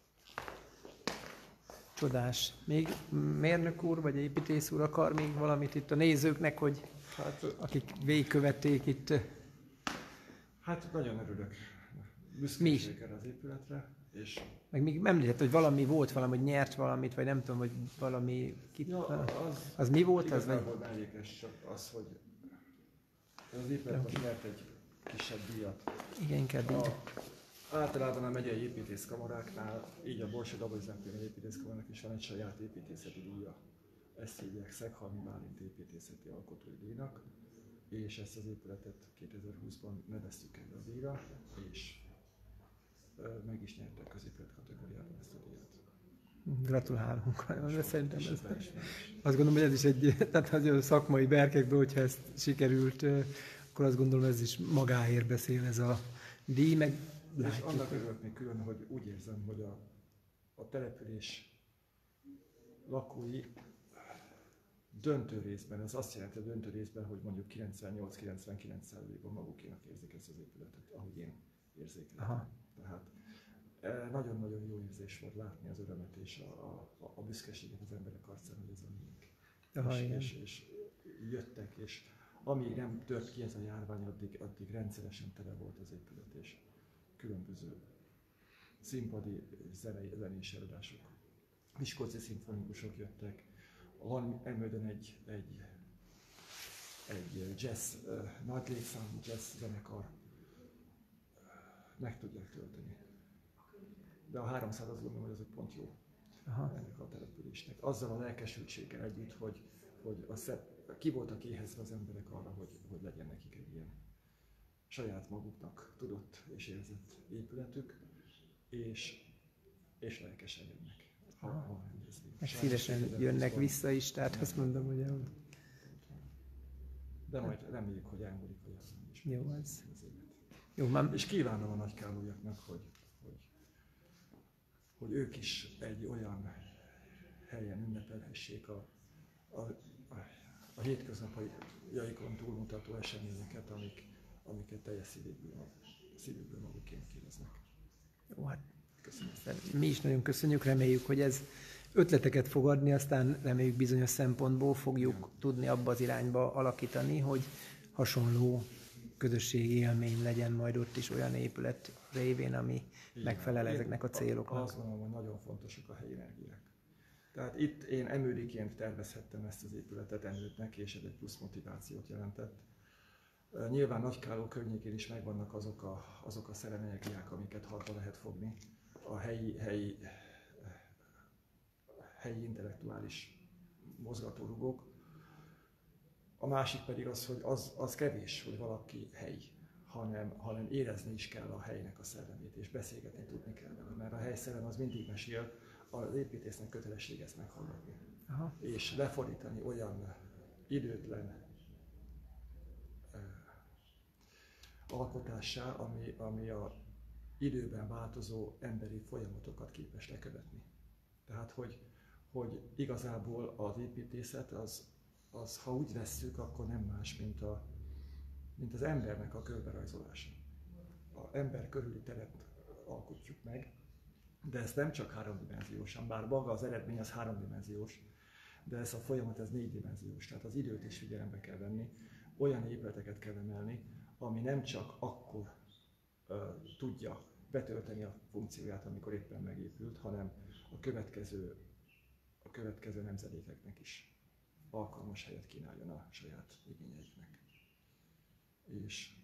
csodás. Még mérnök úr, vagy építész úr akar még valamit itt a nézőknek, hogy Hát, akik végigkövették itt. hát nagyon örülök. Mi is. Büszkeség erre az épületre, és Meg még említett, hogy valami volt, valami, hogy nyert valamit, vagy nem tudom, hogy valami... Ki, ja, az, az mi volt? Az vagy? igazából mellékes, csak az, hogy az épület most nyert egy kisebb díjat. Igen, inkább így. A, általában a megyei építészkamaráknál, így a Borsod-Abaúj-Zempléni építészkamarának is van egy saját építészeti díja. Ezt hívják Szeghalmi Bálint építészeti alkotói díjnak, és ezt az épületet kétezer-húszban neveztük erre a díjra, és ö, meg is nyerte a középület kategóriában ezt a díjat. Gratulálunk. De szerintem ez, És elismerés. azt gondolom, hogy ez is egy, tehát az a szakmai berkekből, hogyha ezt sikerült, akkor azt gondolom, ez is magáért beszél ez a díj, meg És látjuk, annak hogy- örülök még külön, hogy úgy érzem, hogy a, a település lakói döntő részben, ez azt jelenti a döntő részben, hogy mondjuk kilencvennyolc-kilencvenkilenc százalékban magukénak érzik ezt az épületet, ahogy én érzékelem. Aha. Tehát eh, nagyon-nagyon jó érzés volt látni az örömet és a, a, a büszkeséget az emberek arcán, hogy ez a miénk. Aha, és, igen. és, és jöttek, és amíg nem tört ki ez a járvány, addig, addig rendszeresen tele volt az épület, és különböző színpadi zenei, zenés előadások. Miskolci szimfonikusok jöttek, van Emődön egy, egy, egy jazz, uh, nagy létszámú jazz zenekar, meg tudják tölteni. De a háromszáz azt gondolom, hogy az egy pont jó Aha. ennek a településnek. Azzal a lelkesültséggel együtt, hogy, hogy a szep, ki voltak éhezve az emberek arra, hogy, hogy legyen nekik egy ilyen saját maguknak tudott és érzett épületük, és, és lelkesen jönnek. Ha, ha rendezvény. Meg Sajnos szívesen kétezer-húszban jönnek vissza is, tehát azt mondom, hogy jó, De majd reméljük, hogy elmúlik a járvány is. jó ez. Az évet. Jó, már És kívánom a nagykállójaknak, hogy, hogy, hogy ők is egy olyan helyen ünnepelhessék a, a, a, a hétköznapjaikon túlmutató eseményeket, amik, amiket teljes szívükből, szívükből magukének éreznek. Jó, hát köszönjük. Mi is nagyon köszönjük, reméljük, hogy ez ötleteket fog adni, aztán reméljük bizonyos szempontból fogjuk Igen. tudni abba az irányba alakítani, hogy hasonló közösségi élmény legyen majd ott is olyan épület révén, ami Igen. megfelel én ezeknek a céloknak. Azt gondolom, hogy nagyon fontosak a helyi energiák. Tehát itt én emődiként tervezhettem ezt az épületet Emődnek, és ez egy plusz motivációt jelentett. Nyilván Nagykálló környékén is megvannak azok a, azok a szeremenergiák, amiket harcba lehet fogni. A helyi, helyi, helyi intellektuális mozgatórugók. A másik pedig az, hogy az, az kevés, hogy valaki helyi, hanem, hanem érezni is kell a helynek a szellemét, és beszélgetni tudni kell vele, mert a helyszellem az mindig mesél, az építésznek kötelessége ezt meghallgatni. Aha. És lefordítani olyan időtlen uh, alkotássá, ami, ami a időben változó emberi folyamatokat képes lekövetni. Tehát, hogy, hogy igazából az építészet az, az, ha úgy vesszük, akkor nem más, mint, a, mint az embernek a körberajzolása. Az ember körüli teret alkotjuk meg, de ez nem csak háromdimenziósan, bár maga az eredmény az háromdimenziós, de ez a folyamat ez négydimenziós, tehát az időt is figyelembe kell venni, olyan épületeket kell emelni, ami nem csak akkor uh, tudja betölteni a funkcióját, amikor éppen megépült, hanem a következő, a következő nemzedékeknek is alkalmas helyet kínáljon a saját igényeiknek. És,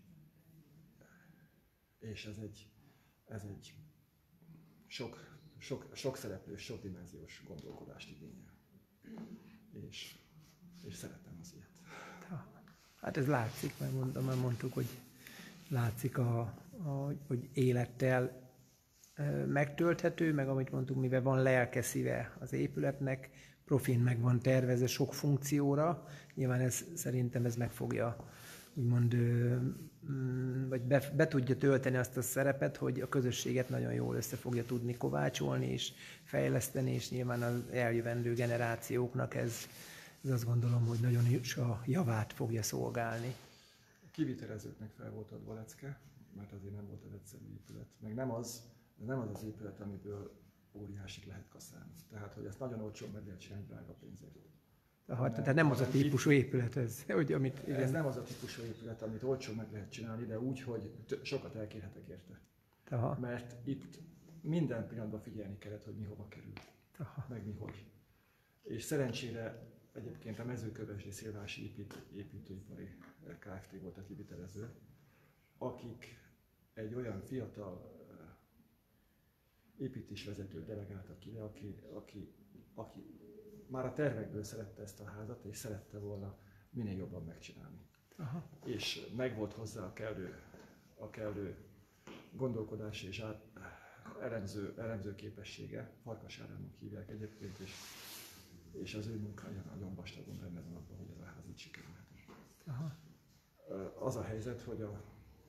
és ez egy, ez egy sok, sok, sok szereplős, sok dimenziós gondolkodást igényel. És, és szeretem az ilyet. Hát ez látszik, mert mondom, már mondtuk, hogy látszik, a, a, hogy élettel e, megtölthető, meg amit mondtuk, mivel van lelke, szíve az épületnek, profin meg van tervezve sok funkcióra, nyilván ez, szerintem ez meg fogja, úgymond, vagy be, be tudja tölteni azt a szerepet, hogy a közösséget nagyon jól össze fogja tudni kovácsolni és fejleszteni, és nyilván az eljövendő generációknak ez, ez azt gondolom, hogy nagyon is a javát fogja szolgálni. A kivitelezőknek fel volt adva lecke, mert azért nem volt egy egyszerű épület. Meg nem az, nem az az épület, amiből óriásig lehet kaszálni. Tehát, hogy ezt nagyon olcsón meg lehet csinálni drága pénzért. Aha, tehát nem az a típusú épület ez, hogy amit... Igen. Ez nem az a típusú épület, amit olcsón meg lehet csinálni, de úgy, hogy sokat elkérhetek érte. Aha. Mert itt minden pillanatban figyelni kellett, hogy mi hova kerül, Aha. meg mi hogy. És szerencsére egyébként a Mezőkövesdi Szilvási épít, építőipari Kft. Volt a kivitelező, akik egy olyan fiatal építésvezetőt delegáltak ki, aki, aki, aki már a tervekből szerette ezt a házat, és szerette volna minél jobban megcsinálni. Aha. És megvolt hozzá a kellő, a kellő gondolkodási és át, elemző, elemző képessége, Farkas Ádámnak hívják egyébként, és, és az ő munkája nagyon vastagon benne van abban, hogy ez a ház így sikerülhet. Aha. Az a helyzet, hogy a,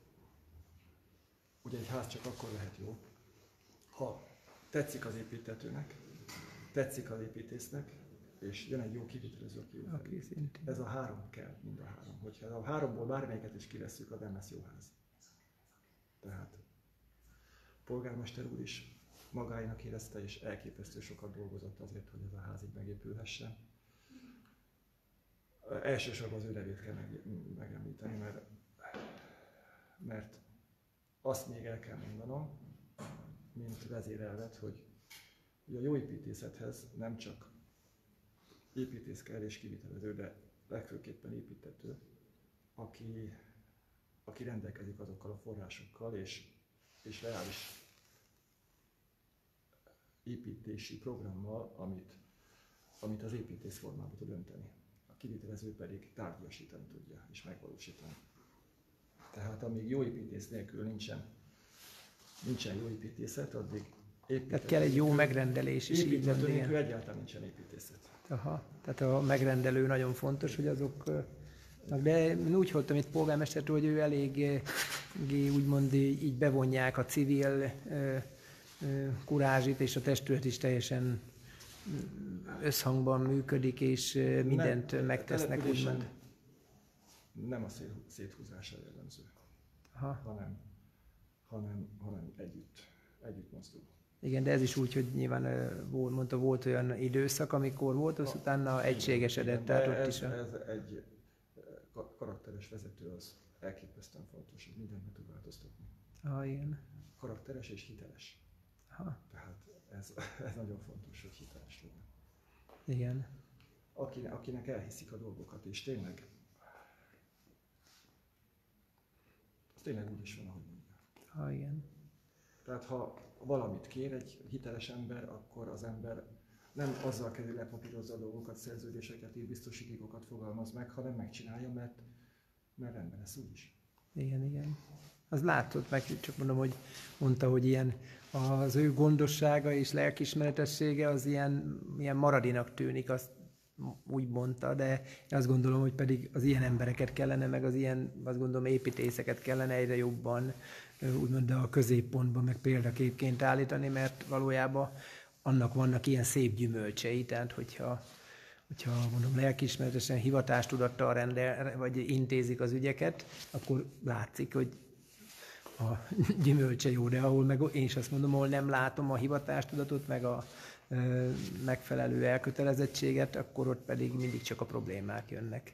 ugye egy ház csak akkor lehet jó, ha tetszik az építetőnek, tetszik az építésznek, és jön egy jó kivitelező, aki ez a három kell, mind a három. Hogyha a háromból bármelyiket is kivesszük, az nem lesz jó ház. Tehát a polgármester úr is magáinak érezte, és elképesztő sokat dolgozott azért, hogy ez a ház így megépülhessen. Elsősorban az ő nevét kell megemlíteni, mert, mert azt még el kell mondanom, mint vezérelvet, hogy a jó építészethez nem csak építész kell és kivitelező, de legfőképpen építető, aki, aki rendelkezik azokkal a forrásokkal és, és reális építési programmal, amit, amit az építész formába tud önteni. A kivitelező pedig tárgyasítani tudja és megvalósítani. Tehát amíg jó építész nélkül nincsen, nincsen jó építészet, addig tehát kell egy jó megrendelés is. Építető nélkül egyáltalán nincsen építészet. Aha, tehát a megrendelő nagyon fontos, hogy azok... De én úgy hallottam itt polgármestertől, hogy ő elég úgymond így bevonják a civil kurázsit, és a testület is teljesen összhangban működik, és mindent nem, megtesznek, úgymond. Nem a széthúzása jellemző, Aha. hanem, hanem, hanem együtt, együtt mozdul. Igen, de ez is úgy, hogy nyilván mondta, volt olyan időszak, amikor volt, az utána egységesedett, tehát ott ez, is. A... ez egy karakteres vezető, az elképesztően fontos, hogy mindent meg tud változtatni. Ah, igen. Karakteres és hiteles. Aha. Tehát ez, ez nagyon fontos, hogy hiteles legyen. Igen. Akinek, akinek elhiszik a dolgokat, és tényleg, az tényleg úgy is van, ahogy mondja. Ah, igen. Tehát ha valamit kér egy hiteles ember, akkor az ember nem azzal kezdi lepapírozza a dolgokat, szerződéseket ír, biztosítékokat fogalmaz meg, hanem megcsinálja, mert, mert rendben lesz úgyis. Igen, igen. Az látszott meg, csak mondom, hogy mondta, hogy ilyen az ő gondossága és lelkiismeretessége az ilyen, ilyen maradinak tűnik, azt úgy mondta, de én azt gondolom, hogy pedig az ilyen embereket kellene, meg az ilyen, azt gondolom, építészeket kellene egyre jobban úgymond a középpontban, meg példaképként állítani, mert valójában annak vannak ilyen szép gyümölcsei, tehát hogyha, hogyha mondom lelkiismeretesen hivatástudattal rendel, vagy intézik az ügyeket, akkor látszik, hogy a gyümölcse jó, de ahol meg én is azt mondom, ahol nem látom a hivatástudatot, meg a ö, megfelelő elkötelezettséget, akkor ott pedig mindig csak a problémák jönnek.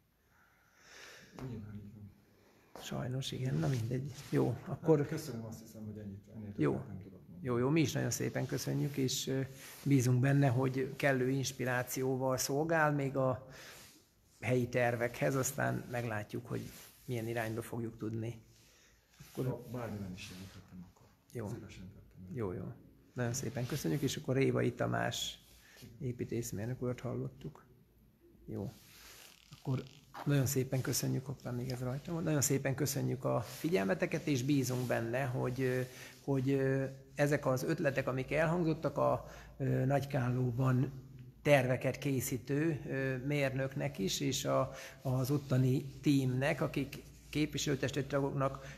Nyilván így van. Sajnos, igen, na mindegy. Jó, akkor... Hát köszönöm, azt hiszem, hogy ennyit, ennél Jó. többet nem tudok mondani. Jó, jó, mi is nagyon szépen köszönjük, és ö, bízunk benne, hogy kellő inspirációval szolgál még a helyi tervekhez, aztán meglátjuk, hogy milyen irányba fogjuk tudni. Akkor... Ha bármiben is segítettem, akkor Jó. szívesen tettem. Jó, jó. Nagyon szépen köszönjük, és akkor Révai Tamás építészmérnök urat hallottuk. Jó. Akkor nagyon szépen köszönjük, hoppá, még ez rajta van. Nagyon szépen köszönjük a figyelmeteket, és bízunk benne, hogy, hogy ezek az ötletek, amik elhangzottak a Nagykállóban terveket készítő mérnöknek is, és a, az ottani tímnek, akik képviselőtestületi tagoknak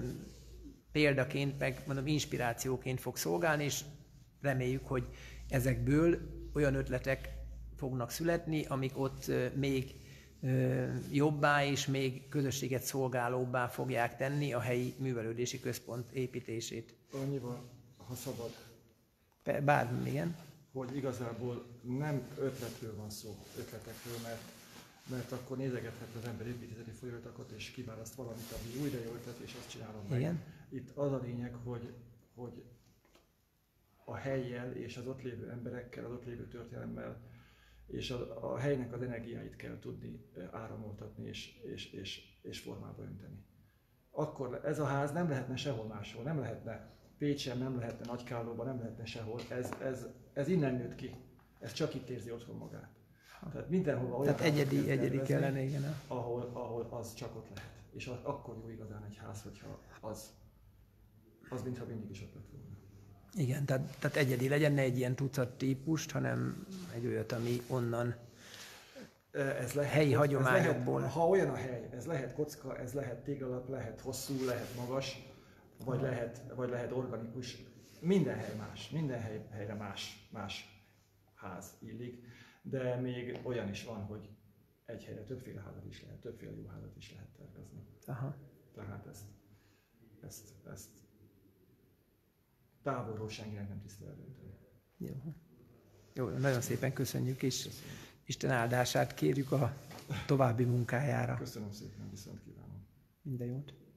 példaként, meg mondom, inspirációként fog szolgálni, és reméljük, hogy ezekből olyan ötletek fognak születni, amik ott még jobbá és még közösséget szolgálóbbá fogják tenni a helyi művelődési központ építését. Annyival, ha szabad. Bármi, igen. Hogy igazából nem ötletről van szó, ötletekről, mert, mert akkor nézegethet az ember építészeti folyóiratokat, és kiválaszt valamit, ami újra jó ötlet, és azt csinálom meg. Igen. Itt az a lényeg, hogy, hogy a hellyel és az ott lévő emberekkel, az ott lévő történelemmel és a, a helynek az energiáit kell tudni áramoltatni és, és, és, és formába önteni. Akkor ez a ház nem lehetne sehol máshol, nem lehetne Pécsen, nem lehetne Nagykállóban, nem lehetne sehol. Ez, ez, ez innen nőtt ki. Ez csak itt érzi otthon magát. Tehát mindenhova olyan Tehát egyedi, kell egyedi kellene, igen. Ahol, ahol az csak ott lehet. És az, akkor jó igazán egy ház, hogyha az, az mintha mindig is ott lett volna. Igen, tehát, tehát egyedi legyen, ne egy ilyen tucat típust, hanem egy olyat, ami onnan ez lehet, helyi ez hagyományokból. Lehet, ha olyan a hely, ez lehet kocka, ez lehet téglalap, lehet hosszú, lehet magas, vagy lehet, vagy lehet organikus. Minden hely más, minden hely, helyre más, más ház illik, de még olyan is van, hogy egy helyre többféle házat is lehet, többféle jó házat is lehet tervezni. Aha. Tehát ezt, ezt, ezt távolról senkinek nem tiszta eldönteni. Jó. Jó, nagyon szépen köszönjük, és Köszönöm. Isten áldását kérjük a további munkájára. Köszönöm szépen, viszont kívánom. Minden jót.